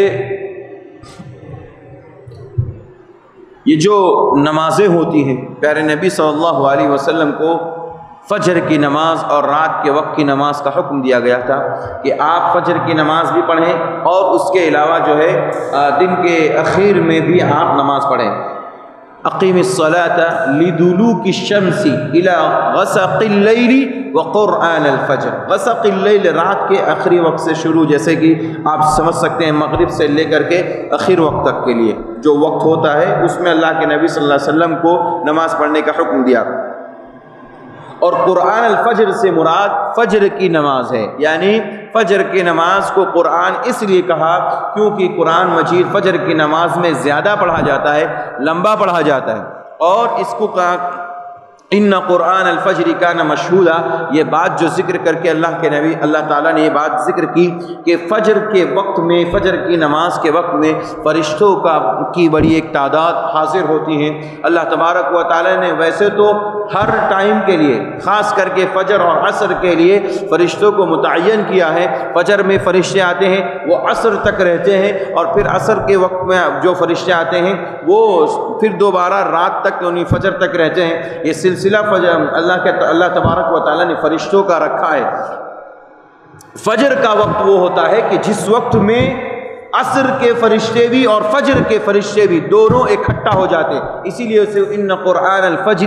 یہ جو نمازیں ہوتی ہیں، پیارے نبی صلی اللہ علیہ وسلم کو فجر کی نماز اور رات کے وقت کی نماز کا حکم دیا گیا تھا کہ آپ فجر کی نماز بھی پڑھیں اور اس کے علاوہ جو ہے دن کے اخیر میں بھی آپ نماز پڑھیں۔ اقیم الصلاة لدلوک الشمس الى غسق اللیل وقرآن الفجر۔ غسق اللیل رات کے آخری وقت سے شروع، جیسے کہ آپ سمجھ سکتے ہیں مغرب سے لے کر کے آخر وقت تک کے لیے جو وقت ہوتا ہے اس میں اللہ کے نبی صلی اللہ علیہ وسلم کو نماز پڑھنے کا حکم دیا۔ اور قرآن الفجر سے مراد فجر کی نماز ہے، یعنی فجر کی نماز کو قرآن اس لیے کہا کیونکہ قرآن مجید فجر کی نماز میں زیادہ پڑھا جاتا ہے، لمبا پڑھا جاتا ہے، اور اس کو کہا ان قرآن الفجر کان مشہودا۔ یہ بات جو ذکر کر کے اللہ کے نبی، اللہ تعالیٰ نے یہ بات ذکر کی کہ فجر کے وقت میں، فجر کی نماز کے وقت میں فرشتوں کی بڑی ایک تعداد حاضر ہوتی ہیں۔ اللہ تبارک و تعالیٰ نے ویسے تو ہر ٹائم کے لیے، خاص کر کے فجر اور عصر کے لیے فرشتوں کو متعین کیا ہے۔ فجر میں فرشتے آتے ہیں، وہ عصر تک رہتے ہیں، اور پھر عصر کے وقت میں جو فرشتے آتے ہیں وہ پھر دوبارہ رات تک، یعنی فجر تک رہتے ہیں۔ یہ سلسلہ اللہ تبارک و تعالیٰ نے فرشتوں کا رکھا ہے۔ فجر کا وقت وہ ہوتا ہے کہ جس وقت میں عصر کے فرشتے بھی اور فجر کے فرشتے بھی دونوں اکٹھا ہو جاتے ہیں، اسی لیے اسے ان قرآن الفجری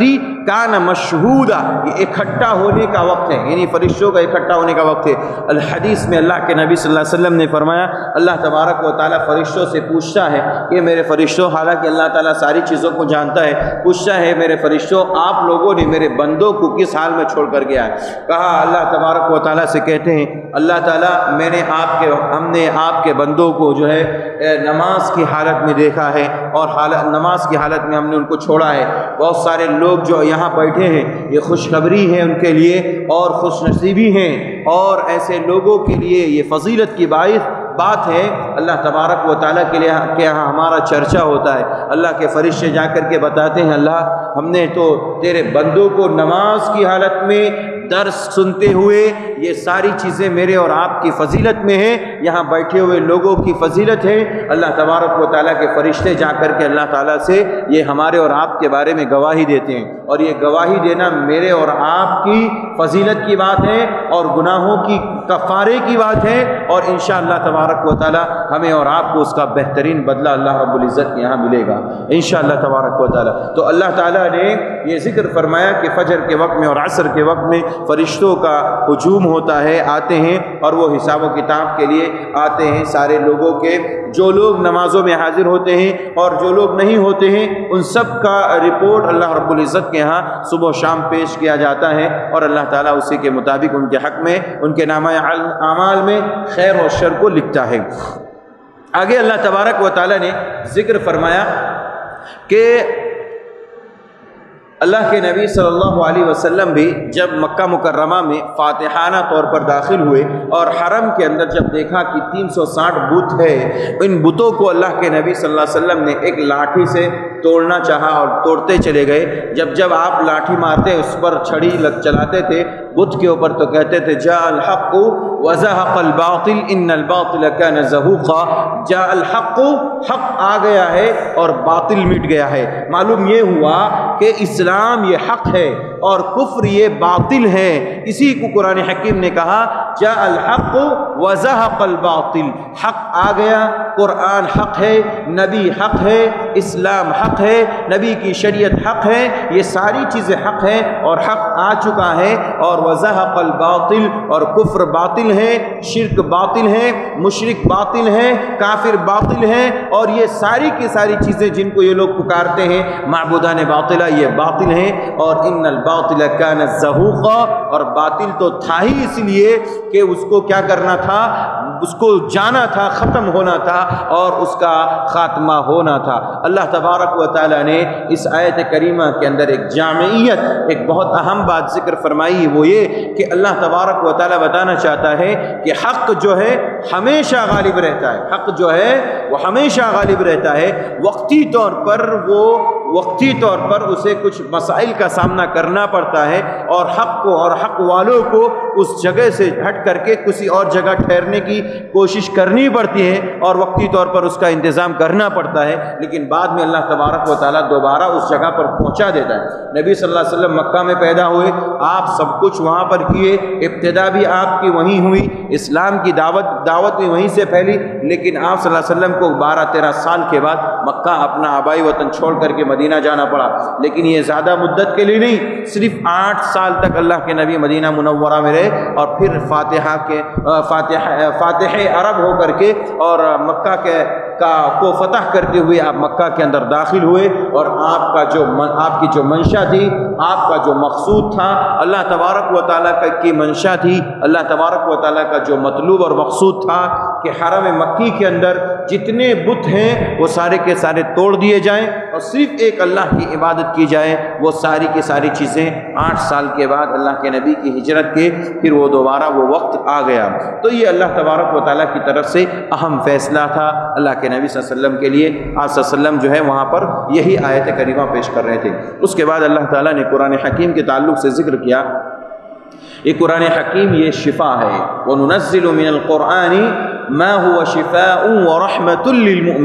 کان مشہودا، یہ اکٹھا ہونے کا وقت ہے، یعنی فرشتوں کا اکٹھا ہونے کا وقت ہے۔ الحدیث میں اللہ کے نبی صلی اللہ علیہ وسلم نے فرمایا اللہ تبارک و تعالیٰ فرشتوں سے پوچھتا ہے کہ میرے فرشتوں، حالانکہ اللہ تعالیٰ ساری چیزوں کو جانتا ہے، پوچھتا ہے میرے فرشتوں آپ لوگوں نے میرے بندوں کو کس حال میں چھوڑ کر گیا ہے؟ کہا اللہ تبارک و تعالیٰ سے کہتے ہیں اللہ تعالیٰ ہم نے آپ کے بندوں کو جو ہے نماز کی حالت میں دیکھا ہے، اور نماز کی حالت میں ہم نے ان کو چھوڑا ہے۔ بہت سارے لوگ جو یہاں بیٹھے ہیں یہ خوشخبری ہے ان کے لیے اور خوش نصیبی ہیں، اور ایسے لوگوں کے لیے یہ فضیلت کی باعث بات ہے۔ اللہ تبارک و تعالیٰ کے لیے کہ یہاں ہمارا چرچا ہوتا ہے، اللہ کے فرشتے جا کر کے بتاتے ہیں اللہ ہم نے تو تیرے بندوں کو نماز کی حالت میں درس سنتے ہوئے، یہ ساری چیزیں میرے اور آپ کی فضیلت میں ہیں، یہاں بیٹھے ہوئے لوگوں کی فضیلت ہے۔ اللہ تبارک و تعالیٰ کے فرشتے جا کر کے اللہ تعالیٰ سے یہ ہمارے اور آپ کے بارے میں گواہی دیتے ہیں، اور یہ گواہی دینا میرے اور آپ کی فضیلت کی بات ہے اور گناہوں کی کفارے کی بات ہے، اور انشاءاللہ تبارک و تعالیٰ ہمیں اور آپ کو اس کا بہترین بدلہ اللہ رب العزت کے یہاں ملے گا انشاءاللہ تبارک و تعالیٰ۔ تو اللہ تعالیٰ نے یہ ذکر فرمایا کہ فجر کے وقت میں اور عصر کے وقت میں فرشتوں کا ہجوم ہوتا ہے، آتے ہیں اور وہ حساب و کتاب کے لیے آتے ہیں سارے لوگوں کے، جو لوگ نمازوں میں حاضر ہوتے ہیں اور جو لوگ نہیں ہوتے ہیں ان سب کا رپورٹ اللہ رب العزت کے ہاں صبح و شام پیش کیا جاتا ہے، اور اللہ تعالیٰ اسی کے مطابق ان کے حق میں ان کے نامہ اعمال میں خیر و شر کو لکھتا ہے۔ آگے اللہ تبارک و تعالیٰ نے ذکر فرمایا کہ اللہ کے نبی صلی اللہ علیہ وسلم بھی جب مکہ مکرمہ میں فاتحانہ طور پر داخل ہوئے اور حرم کے اندر جب دیکھا کہ 360 بت ہے، ان بتوں کو اللہ کے نبی صلی اللہ علیہ وسلم نے ایک لاٹھی سے توڑنا چاہا اور توڑتے چلے گئے۔ جب آپ لاٹھی مارتے اس پر چھڑی چلاتے تھے بت کے اوپر تو کہتے تھے جاء الحق وزهق الباطل ان الباطل كان زهوقا، جاء الحق، حق آ گیا ہے اور باطل مٹ گیا ہے۔ معلوم یہ ہوا کہ اسلام یہ حق ہے اور کفر یہ باطل ہے۔ اسی کو قرآن حکیم نے کہا جاء الحق وزهق الباطل، حق آ گیا، قرآن حق ہے، نبی حق ہے، اسلام حق ہے، نبی کی شریعت حق ہے، یہ ساری چیزیں حق ہیں اور حق آ چکا ہے، اور وزهق الباطل، اور کفر باطل ہے، شرک باطل ہے، مشرک باطل ہے، کافر باطل ہے، اور یہ ساری کی ساری چیزیں جن کو یہ لوگ پکارتے ہیں معبودان باطلہ یہ باطل ہیں، اور ان الباطل کان زہوقا، اور باطل تو تھا ہی اس لیے کہ اس کو کیا کرنا تھا، اس کو جانا تھا، ختم ہونا تھا اور اس کا خاتمہ ہونا تھا۔ اللہ تبارک و تعالیٰ نے اس آیت کریمہ کے اندر ایک جامعیت، ایک بہت اہم بات ذکر فرمائی، وہ یہ کہ اللہ تبارک و تعالیٰ بتانا چاہتا ہے کہ حق جو ہے ہمیشہ غالب رہتا ہے، حق جو ہے وہ ہمیشہ غالب رہتا ہے، وقتی طور پر اسے کچھ مسائل کا سامنا کرنا پڑتا ہے، اور حق کو اور حق والوں کو اس جگہ سے ہٹ کر کے کسی اور جگہ ٹھہرنے کی کوشش کرنی پڑتی ہے اور وقتی طور پر اس کا انتظام کرنا پڑتا ہے، لیکن بعد میں اللہ تبارک و تعالیٰ دوبارہ اس جگہ پر پہنچا دیتا ہے۔ نبی صلی اللہ علیہ وسلم مکہ میں پیدا ہوئے، آپ سب کچھ وہاں پر کیے، ابتدا بھی آپ کی وہیں ہوئی، اسلام کی دعوت بھی وہیں سے پھیلی، لیکن آپ صلی اللہ علیہ وسلم کو 12-13 سال کے بعد مکہ اپنا آبائی وطن چھوڑ کر کے مدینہ جانا پڑا، لیکن یہ زیادہ مدت کے لیے نہیں، صرف 8 سال تک اللہ کے نبی مدینہ منورہ میں رہے، اور پھر فاتح عرب ہو کر کے اور مکہ کو فتح کرتے ہوئے آپ مکہ کے اندر داخل ہوئے، اور آپ کی جو منشا تھی، آپ کا جو مقصود تھا، اللہ تبارک و تعالیٰ کی منشا تھی، اللہ تبارک و تعالیٰ کا جو مطلوب اور مقصود تھا کہ حرم مکی کے اندر جتنے بت ہیں وہ سارے کے سارے توڑ دیے جائیں اور صرف ایک اللہ کی عبادت کی جائے، وہ ساری کی ساری چیزیں 8 سال کے بعد اللہ کے نبی کی ہجرت کے پھر وہ دوبارہ وہ وقت آ گیا۔ تو یہ اللہ تبارک و تعالیٰ کی طرف سے اہم فیصلہ تھا اللہ کے نبی صلی اللہ علیہ وسلم کے لیے۔ آپ صلی اللہ علیہ وسلم جو ہے وہاں پر یہی آیت کریمہ پیش کر رہے تھے۔ اس کے بعد اللہ تعالیٰ نے قرآن حکیم کے تعلق سے ذکر کیا، یہ قرآن حکیم یہ شفا ہے، وَنُنَزِّلُ مِنَ الْقُرْآنِ مَا هُوَ شِفَاءٌ وَرَحْمَةٌ لِّلْمُؤْمِنِينَ،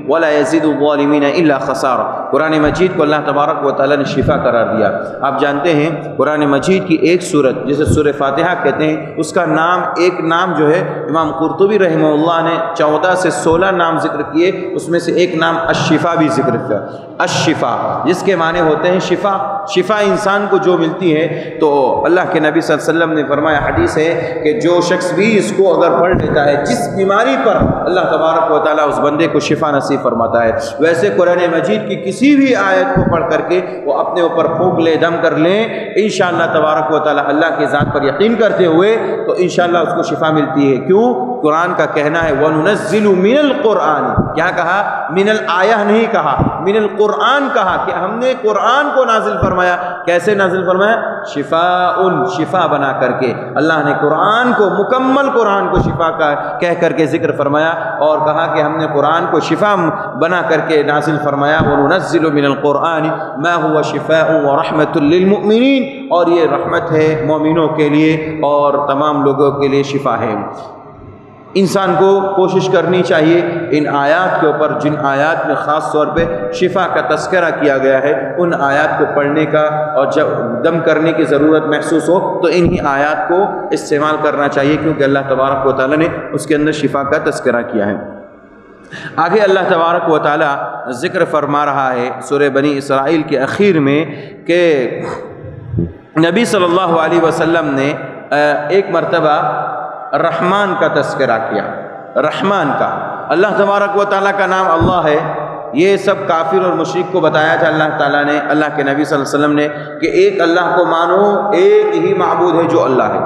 ولا يزيد الظالمين الا خسارا۔ قرآن مجید کو اللہ تبارک و تعالیٰ نے شفا قرار دیا۔ آپ جانتے ہیں قرآن مجید کی ایک سورت جسے سورہ فاتحہ کہتے ہیں، اس کا نام ایک نام جو ہے امام قرطبی رحمہ اللہ نے 14 سے 16 نام ذکر کیے، اس میں سے ایک نام الشفا بھی ذکر کیا، الشفا، جس کے معنی ہوتے ہیں شفا۔ شفا انسان کو جو ملتی ہے تو اللہ کے نبی صلی اللہ علیہ وسلم نے فرمایا، حدیث ہے کہ جو شخص بھی اس کو اگر پڑھ لیتا ہے، جس بیماری پر اللہ تبارک و تعالیٰ اس بندے کو شفا نصیب فرماتا ہے۔ ویسے قرآن مجید کی کسی بھی آیت کو پڑھ کر کے وہ اپنے اوپر پھونک لے، دم کر لیں، انشاءاللہ تبارک و تعالیٰ اللہ کی ذات پر یقین کرتے ہوئے تو انشاءاللہ اس کو شفا ملتی ہے۔ کیوں؟ قرآن کا کہنا ہے وَنُنَزِّلُ مِنَ الْقُرْآنِ، کیا کہا؟ من الآیہ نہیں کہا، من القرآن کہا، کہ ہم نے قرآن کو نازل فرمایا۔ کیسے نازل فرمایا؟ شفاء، شفا بنا کر کے۔ اللہ نے قرآن کو، مکمل قرآن کو شفا کا کہہ کر کے ذکر فرمایا اور کہا کہ ہم نے قرآن کو شفا بنا کر کے نازل فرمایا۔ وَنُنَزِّلُ مِنَ الْقُرْآنِ مَا هُوَ شِفَاءٌ وَرَحْمَةٌ لِّلْمُؤْمِنِينَ، اور یہ رحمت ہے مومنوں کے لیے اور تمام لوگوں کے لیے شفا ہے۔ انسان کو کوشش کرنی چاہیے ان آیات کے اوپر، جن آیات میں خاص طور پہ شفا کا تذکرہ کیا گیا ہے، ان آیات کو پڑھنے کا، اور جب دم کرنے کی ضرورت محسوس ہو تو انہی آیات کو استعمال کرنا چاہیے، کیونکہ اللہ تبارک و تعالیٰ نے اس کے اندر شفا کا تذکرہ کیا ہے۔ آگے اللہ تبارک و تعالیٰ ذکر فرما رہا ہے سورہ بنی اسرائیل کے اخیر میں کہ نبی صلی اللہ علیہ وسلم نے ایک مرتبہ رحمان کا تذکرہ کیا۔ رحمان کا، اللہ تبارک و تعالیٰ کا نام اللہ ہے، یہ سب کافر اور مشرک کو بتایا تھا اللہ تعالیٰ نے، اللہ کے نبی صلی اللہ علیہ وسلم نے، کہ ایک اللہ کو مانو، ایک ہی معبود ہے جو اللہ ہے۔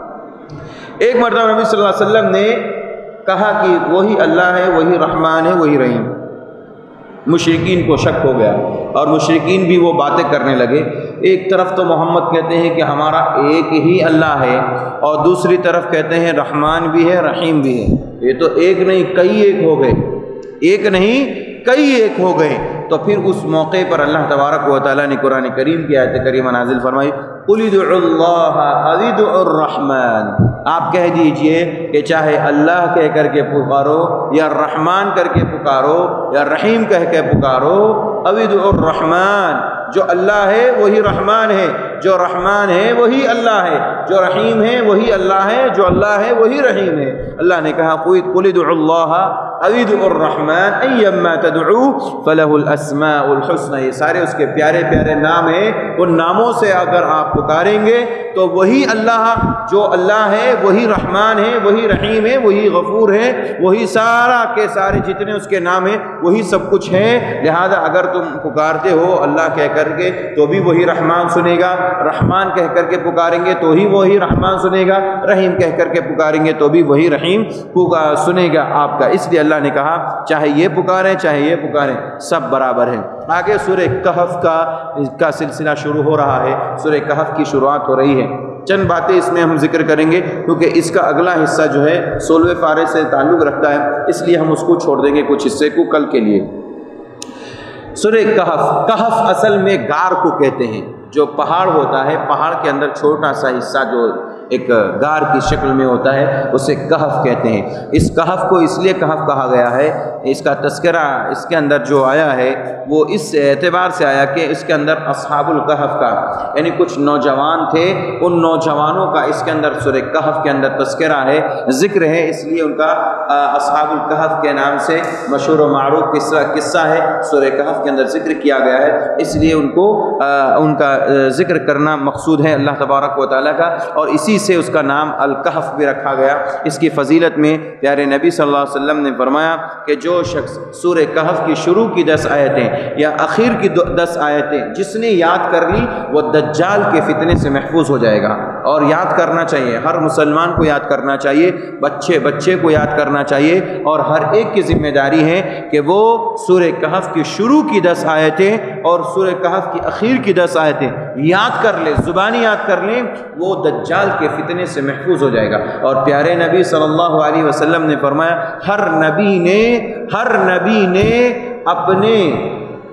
ایک مرتبہ نبی صلی اللہ علیہ وسلم نے کہا کہ وہی اللہ ہے، وہی رحمان ہے، وہی رحیم۔ مشرکین کو شک ہو گیا اور مشرکین بھی وہ باتیں کرنے لگے۔ ایک طرف تو محمد کہتے ہیں کہ ہمارا ایک ہی اللہ ہے، اور دوسری طرف کہتے ہیں رحمان بھی ہے، رحیم بھی ہے۔ یہ تو ایک نہیں کئی ایک ہو گئے، ایک نہیں کئی ایک ہو گئے۔ تو پھر اس موقع پر اللہ تبارک و تعالیٰ نے قرآن کریم کی آیت کریمہ نازل فرمائی، قُلِ ادْعُوا اللَّهَ أَوِ ادْعُوا الرَّحْمَنَ، آپ کہہ دیجئے کہ چاہے اللہ کہہ کر کے پکارو، یا رحمان کر کے پکارو، یا رحیم کہہ کے پکارو، أَوِ ادْعُوا الرَّحْمَنَ، جو اللہ ہے وہی رحمان ہے، جو رحمان ہے وہی اللہ ہے، جو رحیم ہے وہی اللہ ہے، جو اللہ ہے وہی رحیم ہے۔ اللہ نے کہا قُلِ ادْعُوا اللَّهَ أَوِ ادْعُوا الرَّحْمَنَ أَيَّمَّا تَدْعُوا فَلَهُ الْأَسْمَاءُ الْحُسْنَى، یہ سارے اس کے پیارے پیارے نام ہیں، ان ناموں سے اگر آپ پکاریں گے تو وہی اللہ، جو اللہ ہے وہی رحمان ہے، وہی رحیم ہے، وہی غفور ہے، وہی سارا کے سارے جتنے اس کے نام ہیں وہی سب کچھ ہیں۔ لہذا اگر تم پکارتے ہو اللہ کہہ کر کے تو بھی وہی رحمان سنے گا، رحمان کہہ کر کے پکاریں گے تو ہی وہی رحمان سنے گا، رحیم کہہ کر کے پکاریں گے تو بھی وہی رحیم سنے گا آپ کا۔ اس لیے اللہ نے کہا چاہے یہ پکاریں چاہے یہ پکاریں، سب برابر ہیں۔ آگے سورہ کہف کا سلسلہ شروع ہو رہا ہے، سورہ کہف کی شروعات ہو رہی ہے۔ چند باتیں اس میں ہم ذکر کریں گے کیونکہ اس کا اگلا حصہ جو ہے 16ویں پارے سے تعلق رکھتا ہے، اس لیے ہم اس کو چھوڑ دیں گے کچھ حصے کو کل کے لیے۔ سورہ کہف، کہف اصل میں غار کو کہتے ہیں، جو پہاڑ ہوتا ہے، پہاڑ کے اندر چھوٹا سا حصہ جو ایک غار کی شکل میں ہوتا ہے اسے کہف کہتے ہیں۔ اس کہف کو اس لیے کہف کہا گیا ہے، اس کا تذکرہ اس کے اندر جو آیا ہے وہ اس اعتبار سے آیا کہ اس کے اندر اصحاب الکہف کا، یعنی کچھ نوجوان تھے، ان نوجوانوں کا اس کے اندر سورہ کہف کے اندر تذکرہ ہے، ذکر ہے، اس لیے ان کا اصحاب الکہف کے نام سے مشہور و معروف قصہ ہے، سورہ کہف کے اندر ذکر کیا گیا ہے، اس لیے ان کا ذکر کرنا مقصود ہے اللہ تبارک و تعالیٰ کا، اور اسی سے اس کا نام الکہف بھی رکھا گیا۔ اس کی فضیلت میں پیارے نبی صلی اللہ علیہ وسلم نے فرمایا کہ جو شخص سورہ کہف کی شروع کی 10 آیتیں یا اخیر کی 10 آیتیں جس نے یاد کر لی وہ دجال کے فتنے سے محفوظ ہو جائے گا، اور یاد کرنا چاہیے، ہر مسلمان کو یاد کرنا چاہیے، بچے کو یاد کرنا چاہیے، اور ہر ایک کی ذمہ داری ہے کہ وہ سورہ کہف کی شروع کی 10 آیتیں اور سورہ کہف کی اخیر کی 10 آیتیں یاد کر لے، زبانی یاد کر لیں، وہ دجال کے فتنے سے محفوظ ہو جائے گا۔ اور پیارے نبی صلی اللہ علیہ وسلم نے فرمایا ہر نبی نے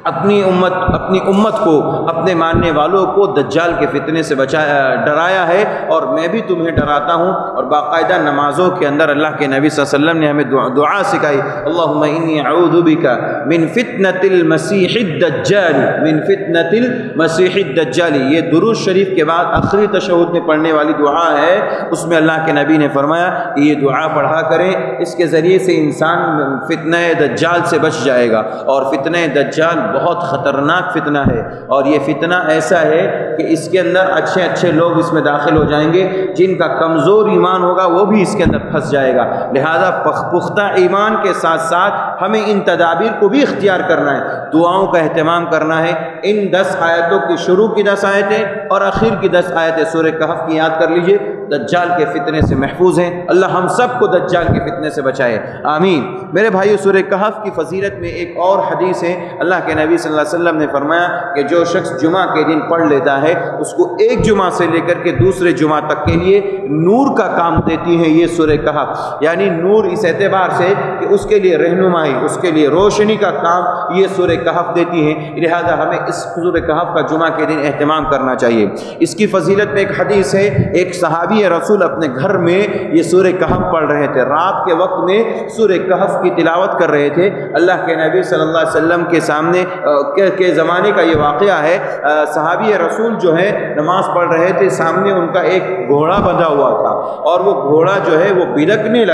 اپنی امت کو، اپنے ماننے والوں کو دجال کے فتنے سے ڈرایا ہے، اور میں بھی تمہیں ڈراتا ہوں۔ اور باقاعدہ نمازوں کے اندر اللہ کے نبی صلی اللہ علیہ وسلم نے ہمیں دعا سکھائی، اللہم انی اعوذ بک من فتنۃ المسیح الدجال، من فتنۃ المسیح الدجال۔ یہ درود شریف کے بعد آخری تشہد میں پڑھنے والی دعا ہے، اس میں اللہ کے نبی نے فرمایا کہ یہ دعا پڑھا کریں، اس کے ذریعے سے انسان فتنہ دجال سے بچ جائے گا۔ اور فتنہ دجال بہت خطرناک فتنہ ہے، اور یہ فتنہ ایسا ہے کہ اس کے اندر اچھے اچھے لوگ اس میں داخل ہو جائیں گے، جن کا کمزور ایمان ہوگا وہ بھی اس کے اندر پھنس جائے گا۔ لہذا پختہ ایمان کے ساتھ ساتھ ہمیں ان تدابیر کو بھی اختیار کرنا ہے، دعاؤں کا اہتمام کرنا ہے۔ ان 10 آیتوں کی شروع کی 10 آیتیں اور آخر کی 10 آیتیں سورہ کہف کی یاد کر لیجئے، دجال کے فتنے سے محفوظ ہیں۔ اللہ ہم سب کو دجال کے فتنے سے بچائے، آمین۔ میرے بھائیو، سورہ کہف کی فضیلت میں ایک اور حدیث ہے، اللہ کے نبی صلی اللہ علیہ وسلم نے فرمایا کہ جو شخص جمعہ کے دن پڑھ لیتا ہے، اس کو ایک جمعہ سے لے کر کے دوسرے جمعہ تک کے لیے نور کا کام دیتی ہے یہ سورہ کہف۔ یعنی نور اس اعتبار سے کہ اس کے لیے رہنمائی، اس کے لیے روشنی کا کام یہ سورہ کہف دیتی ہے۔ لہذا ہمیں اس سورہ کہف کا جمعہ کے دن اہتمام کرنا چاہیے۔ اس کی فضیلت میں ایک حدیث ہے، ایک صحابی رسول اپنے گھر میں یہ سورہ کہف پڑھ رہے تھے، رات کے وقت میں سورہ کہف کی تلاوت کر رہے تھے۔ اللہ کے نبی صلی اللہ علیہ وسلم کے سامنے کے زمانے کا یہ واقعہ ہے، صحابی رسول جو ہے نماز پڑھ رہے تھے، سامنے ان کا ایک گھوڑا بندھا ہوا تھا، اور وہ گھوڑا جو ہے وہ بھدکنے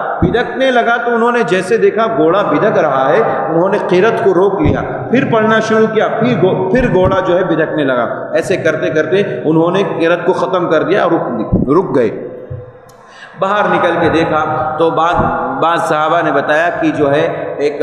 لگا تو انہوں نے جیسے دیکھا گھوڑا بھدک رہا ہے، انہوں نے قرات کو روک لیا، پھر پڑھنا شروع کیا، پھر گھوڑا جو ہے بھدکنے لگا۔ ایسے کرتے کرتے انہوں نے قرات کو ختم کر دیا اور رک گئے۔ باہر نکل کے دیکھا تو بعض صحابہ نے بتایا کہ جو ہے ایک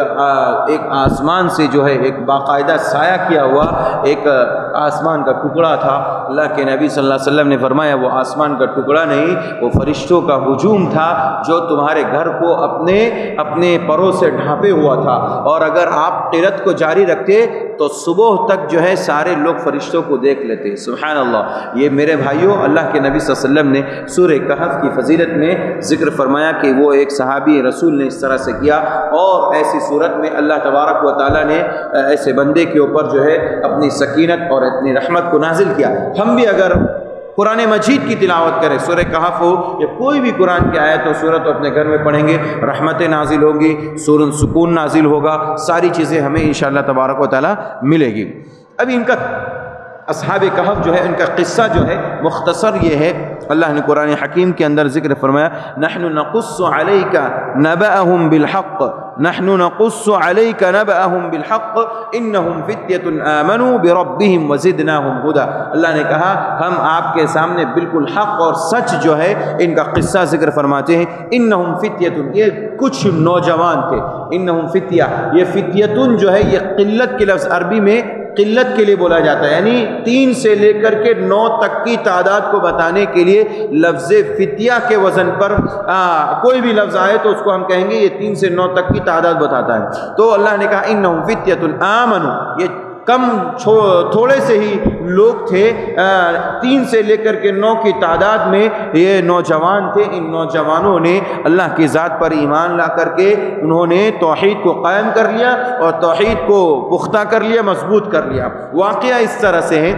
آسمان سے جو ہے ایک باقاعدہ سایہ کیا ہوا ایک آسمان کا ٹکڑا تھا۔ اللہ کے نبی صلی اللہ علیہ وسلم نے فرمایا وہ آسمان کا ٹکڑا نہیں، وہ فرشتوں کا ہجوم تھا جو تمہارے گھر کو اپنے پروں سے ڈھانپے ہوا تھا، اور اگر آپ قرات کو جاری رکھتے تو صبح تک جو ہے سارے لوگ فرشتوں کو دیکھ لیتے۔ سبحان اللہ۔ یہ میرے بھائیوں، اللہ کے نبی صلی اللہ علیہ وسلم نے سورہ کہف کی فضیلت میں ذکر فرمایا کہ وہ ایک صحابی رسول نے اس طرح سے کیا، اور ایسی صورت میں اللہ تبارک و تعالیٰ نے ایسے بندے کے اوپر جو ہے اپنی سکینت اور اپنی رحمت کو نازل کیا۔ ہم بھی اگر قرآن مجید کی تلاوت کریں، سورہ کہف ہو یا کوئی بھی قرآن کی آیت و سورت اپنے گھر میں پڑھیں گے، رحمتیں نازل ہوں گی، سکون نازل ہوگا، ساری چیزیں ہمیں انشاءاللہ تبارک و تعالیٰ ملے گی۔ ابھی ان کا اصحاب کہف جو ہے، ان کا قصہ جو ہے مختصر یہ ہے، اللہ نے قرآن حکیم کے اندر ذکر فرمایا، نحن نقص علیک نبأہم بالحق، نحن نقص علیک نبأہم بالحق انہم فتیۃ آمنوا بربہم وزدناہم ہدی۔ اللہ نے کہا ہم آپ کے سامنے بالکل حق اور سچ جو ہے ان کا قصہ ذکر فرماتے ہیں۔ انہم فتیۃ، یہ کچھ نوجوان تھے، انہم فتیہ، یہ فتیۃ جو ہے یہ قلت کے لفظ عربی میں قلت کے لیے بولا جاتا ہے، یعنی 3 سے لے کر کے 9 تک کی تعداد کو بتانے کے لیے لفظ فتیہ کے وزن پر کوئی بھی لفظ آئے تو اس کو ہم کہیں گے یہ 3 سے 9 تک کی تعداد بتاتا ہے۔ تو اللہ نے کہا انہم فتیۃ آمنوا، یہ کم تھوڑے سے ہی لوگ تھے، 3 سے لے کر کے 9 کی تعداد میں یہ نوجوان تھے۔ ان نوجوانوں نے اللہ کی ذات پر ایمان لا کر کے انہوں نے توحید کو قائم کر لیا اور توحید کو پختہ کر لیا، مضبوط کر لیا۔ واقعہ اس طرح سے ہے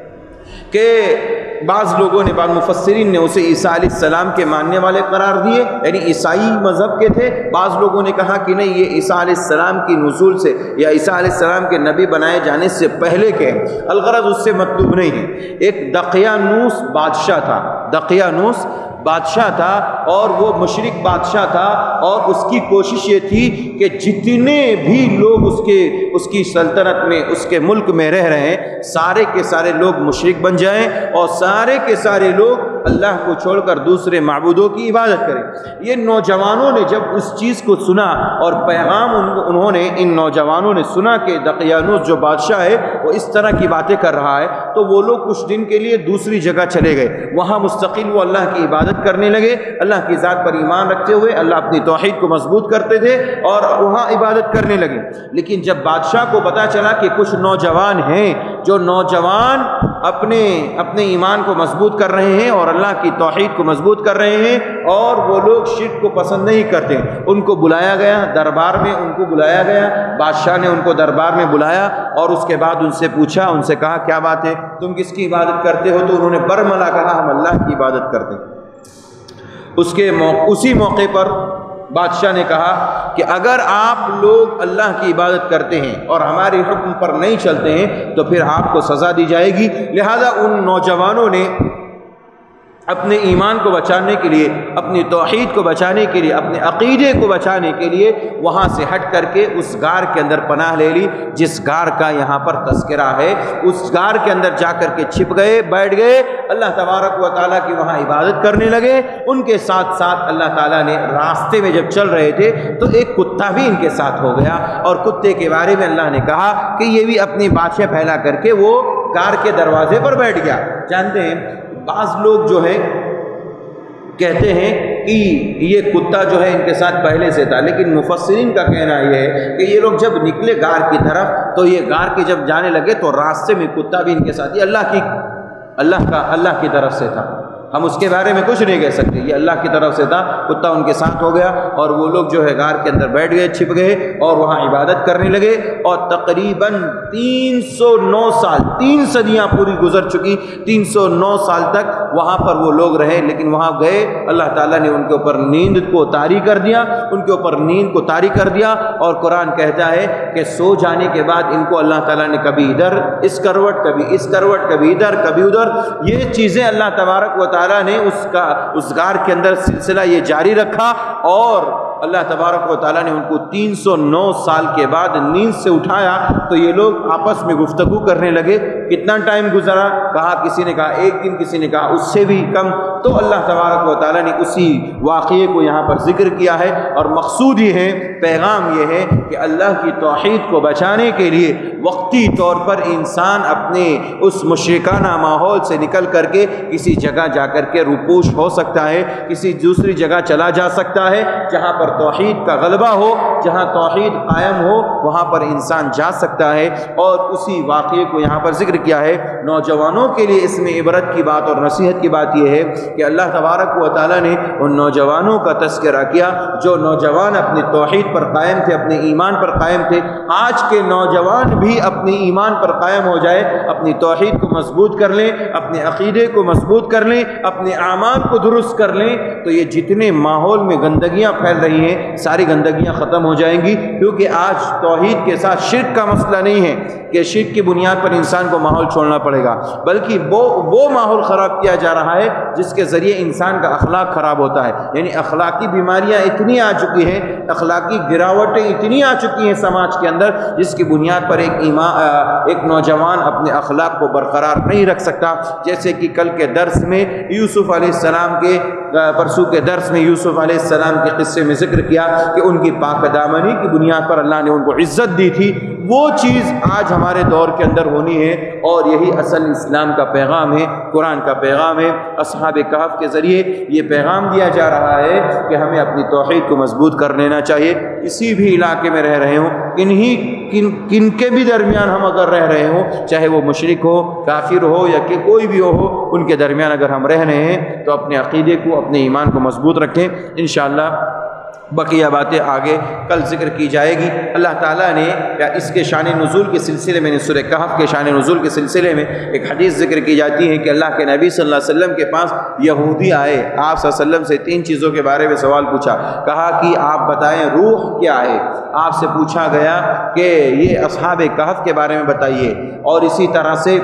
کہ بعض لوگوں نے، بعض مفسرین نے اسے عیسیٰ علیہ السلام کے ماننے والے قرار دیے، یعنی عیسائی مذہب کے تھے۔ بعض لوگوں نے کہا کہ نہیں، یہ عیسیٰ علیہ السلام کی نزول سے یا عیسیٰ علیہ السلام کے نبی بنائے جانے سے پہلے کے ہیں، الغرض اس سے مطلوب نہیں ہے۔ ایک دقیانوس بادشاہ تھا، دقیانوس بادشاہ تھا، اور وہ مشرک بادشاہ تھا، اور اس کی کوشش یہ تھی کہ جتنے بھی لوگ اس کی سلطنت میں، اس کے ملک میں رہ رہے ہیں، سارے کے سارے لوگ مشرک بن جائیں اور سارے کے سارے لوگ اللہ کو چھوڑ کر دوسرے معبودوں کی عبادت کریں۔ یہ نوجوانوں نے جب اس چیز کو سنا اور پیغام انہوں نے، ان نوجوانوں نے سنا کہ دقیانوس جو بادشاہ ہے وہ اس طرح کی باتیں کر رہا ہے، تو وہ لوگ کچھ دن کے لیے دوسری جگہ چلے گئے، وہاں مستقل وہ اللہ کی عبادت عبادت کرنے لگے، اللہ کی ذات پر ایمان رکھتے ہوئے اللہ اپنی توحید کو مضبوط کرتے تھے اور وہاں عبادت کرنے لگے۔ لیکن جب بادشاہ کو پتہ چلا کہ کچھ نوجوان ہیں جو نوجوان اپنے ایمان کو مضبوط کر رہے ہیں اور اللہ کی توحید کو مضبوط کر رہے ہیں اور وہ لوگ شرک کو پسند نہیں کرتے، ان کو بلایا گیا دربار میں، ان کو بلایا گیا، بادشاہ نے ان کو دربار میں بلایا اور اس کے بعد ان سے پوچھا، ان سے کہا کیا بات ہے، تم کس کی عبادت کرتے ہو؟ تو انہوں نے برملا کہا ہم اللہ کی عبادت کرتے ہیں۔ اسی موقع پر بادشاہ نے کہا کہ اگر آپ لوگ اللہ کی عبادت کرتے ہیں اور ہمارے حکم پر نہیں چلتے ہیں تو پھر آپ کو سزا دی جائے گی۔ لہذا ان نوجوانوں نے اپنے ایمان کو بچانے کے لیے، اپنی توحید کو بچانے کے لیے، اپنے عقیدے کو بچانے کے لیے وہاں سے ہٹ کر کے اس غار کے اندر پناہ لے لی جس غار کا یہاں پر تذکرہ ہے۔ اس غار کے اندر جا کر کے چھپ گئے، بیٹھ گئے، اللہ تبارک و تعالیٰ کی وہاں عبادت کرنے لگے۔ ان کے ساتھ ساتھ اللہ تعالیٰ نے راستے میں جب چل رہے تھے تو ایک کتا بھی ان کے ساتھ ہو گیا، اور کتے کے بارے میں اللہ نے کہا کہ یہ بھی اپنی باتیں پھیلا کر کے وہ غار کے دروازے پر بیٹھ گیا۔ جانتے ہیں بعض لوگ جو ہے کہتے ہیں کہ یہ کتا جو ہے ان کے ساتھ پہلے سے تھا، لیکن مفسرین کا کہنا یہ ہے کہ یہ لوگ جب نکلے غار کی طرف تو یہ غار کے جب جانے لگے تو راستے میں کتا بھی ان کے ساتھ، یہ اللہ کی طرف سے تھا، ہم اس کے بارے میں کچھ نہیں کہہ سکتے، یہ اللہ کی طرف سے تھا، کتا ان کے ساتھ ہو گیا اور وہ لوگ جو ہے غار کے اندر بیٹھ گئے، چھپ گئے اور وہاں عبادت کرنے لگے۔ اور تقریباً 309 سال، 3 صدیاں پوری گزر چکی، 309 سال تک وہاں پر وہ لوگ رہے، لیکن وہاں گئے اللہ تعالیٰ نے ان کے اوپر نیند کو طاری کر دیا، ان کے اوپر نیند کو طاری کر دیا، اور قرآن کہتا ہے کہ سو جانے کے بعد ان کو اللہ تعالیٰ نے کبھی ادھر اس کروٹ، کبھی اس کروٹ، کبھی ادھر کبھی ادھر، یہ چیزیں اللہ تبارک و تعالیٰ نے اس غار کے اندر سلسلہ یہ جاری رکھا، اور اللہ تبارک و تعالیٰ نے ان کو 309 سال کے بعد نیند سے اٹھایا تو یہ لوگ آپس میں گفتگو کرنے لگے۔ کتنا ٹائم گزرا؟ کہا کسی نے کہا 1 دن، کسی نے کہا اس سے بھی کم۔ تو اللہ تبارک و تعالیٰ نے اسی واقعے کو یہاں پر ذکر کیا ہے، اور مقصود یہ ہے، پیغام یہ ہے کہ اللہ کی توحید کو بچانے کے لیے وقتی طور پر انسان اپنے اس مشرکانہ ماحول سے نکل کر کے کسی جگہ جا کر کے روپوش ہو سکتا ہے، کسی دوسری جگہ چلا جا سکتا ہے جہاں پر توحید کا غلبہ ہو، جہاں توحید قائم ہو، وہاں پر انسان جا سکتا ہے۔ اور اسی واقعے کو یہاں پر ذکر کیا ہے۔ نوجوانوں کے لیے اس میں عبرت کی بات اور نصیحت کی بات یہ ہے کہ اللہ تبارک و تعالیٰ نے ان نوجوانوں کا تذکرہ کیا جو نوجوان اپنی توحید پر قائم تھے، اپنے ایمان پر قائم تھے۔ آج کے نوجوان بھی اپنے ایمان پر قائم ہو جائے، اپنی توحید کو مضبوط کر لیں، اپنے عقیدے کو مضبوط کر لیں، اپنے اعمال کو درست کر لیں، تو یہ جتنے ماحول میں گندگیاں پھیل رہی ہیں ساری گندگیاں ختم ہو جائیں گی، کیونکہ آج توحید کے ساتھ شرک کا مسئلہ نہیں ہے کہ شرک کی بنیاد پر انسان کو ماحول چھوڑنا پڑے گا، بلکہ وہ ماحول خراب کیا جا رہا ہے جس کے ذریعے انسان کا اخلاق خراب ہوتا ہے۔ یعنی اخلاقی بیماریاں اتنی آ چکی ہیں، اخلاقی گراوٹیں اتنی آ چکی ہیں سماج کے اندر، جس کی بنیاد پر ایک نوجوان اپنے اخلاق کو برقرار نہیں رکھ سکتا۔ جیسے کہ کل کے درس میں یوسف علیہ السلام کے پرسوں کے درس میں یوسف علیہ السلام کے قصے میں ذکر کیا کہ ان کی پاک دامنی کی بنیاد پر اللہ نے ان کو عزت دی تھی، وہ چیز آج ہمارے دور کے اندر ہونی ہے، اور یہی اصل اسلام کا پیغام ہے، قرآن کا پیغام ہے۔ اصحاب کہف کے ذریعے یہ پیغام دیا جا رہا ہے کہ ہمیں اپنی توحید کو مضبوط کر لینا چاہیے۔ کسی بھی علاقے میں رہ رہے ہوں، کن کے بھی درمیان ہم اگر رہ رہے ہوں، چاہے وہ مشرک ہو، کافر ہو، یا کہ کوئی بھی ہو، ان کے درمیان اگر ہم رہ رہے ہیں تو اپنے عقیدے کو، اپنے ایمان کو مضبوط رکھیں۔ انشاءاللہ بقیہ باتیں آگے کل ذکر کی جائے گی۔ اللہ تعالیٰ نے اس کے شان نزول کے سلسلے میں، سورہ کہف کے شان نزول کے سلسلے میں ایک حدیث ذکر کی جاتی ہے کہ اللہ کے نبی صلی اللہ علیہ وسلم کے پاس یہودی آئے، آپ صلی اللہ علیہ وسلم سے 3 چیزوں کے بارے میں سوال پوچھا، کہا کہ آپ بتائیں روح کیا ہے۔ آپ سے پوچھا گیا کہ یہ اصحاب کہف کے بارے میں بتائیے، اور اسی طرح سے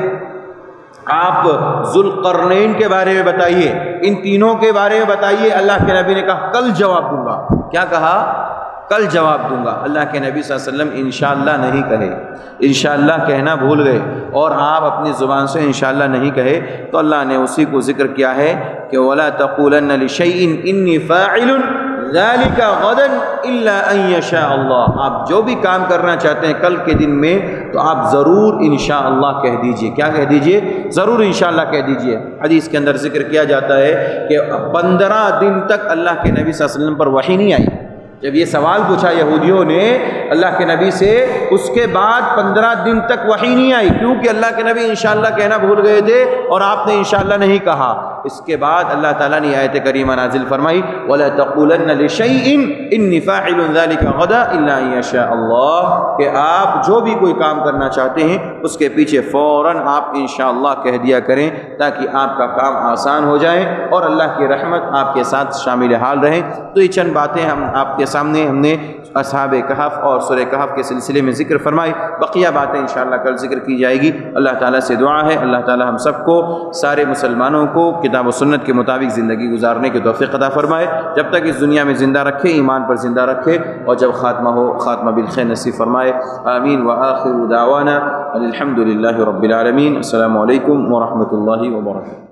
آپ ذوالقرنین کے بارے میں بتائیے، ان تینوں کے بارے میں بتائیے۔ اللہ کے نبی نے کہا کل جواب دوں گا۔ کیا کہا؟ کل جواب دوں گا۔ اللہ کے نبی صلی اللہ علیہ وسلم انشاءاللہ نہیں کہے، انشاءاللہ کہنا بھول گئے، اور آپ اپنی زبان سے انشاءاللہ نہیں کہے، تو اللہ نے اسی کو ذکر کیا ہے کہ وَلَا تَقُولَنَّ لِشَيْءٍ إِنِّي فَاعِلٌ ذالک غدا الا ان یشاء اللہ، آپ جو بھی کام کرنا چاہتے ہیں کل کے دن میں تو آپ ضرور انشاءاللہ کہہ دیجئے۔ کیا کہہ دیجئے؟ ضرور انشاءاللہ کہہ دیجئے۔ حدیث کے اندر ذکر کیا جاتا ہے کہ 15 دن تک اللہ کے نبی صلی اللہ علیہ وسلم پر وحی نہیں آئی۔ جب یہ سوال پوچھا یہودیوں نے اللہ کے نبی سے، اس کے بعد 15 دن تک وحی نہیں آئی، کیونکہ اللہ کے نبی انشاءاللہ کہنا بھول گئے تھے اور آپ نے انشاءاللہ نہیں کہا۔ اس کے بعد اللہ تعالیٰ نے آیت کریمہ نازل فرمائی وَلَا تَقُولَنَّ لِشَيْءٍ إِنِّي فَاعِلٌ ذَلِكَ غَدًا إِلَّا أَن يَشَاءَ اللَّهُ، کہ آپ جو بھی کوئی کام کرنا چاہتے ہیں اس کے پیچھے فوراً آپ انشاءاللہ کہہ دیا کریں تاکہ آپ کا کام آسان ہو جائے اور اللہ کی رحمت آپ کے ساتھ شامل حال رہے۔ تو یہ چند باتیں ہم آپ کے سامنے ہم نے اصحاب کہف اور سورہ کہف کے سلسلے میں ذکر فرمائی، بقیہ باتیں انشاءاللہ کل ذکر کی جائے گی۔ اللہ تعالیٰ سے دعا ہے اللہ تعالیٰ ہم سب کو، سارے مسلمانوں کو کتاب و سنت کے مطابق زندگی گزارنے کی توفیق عطا فرمائے، جب تک اس دنیا میں زندہ رکھے، ایمان پر زندہ رکھے، اور جب خاتمہ ہو خاتمہ بالخیر نصیب فرمائے۔ آمین وآخر دعوانا الحمد للہ رب العالمین۔ السلام علیکم ورحمۃ اللہ وبرکاتہ۔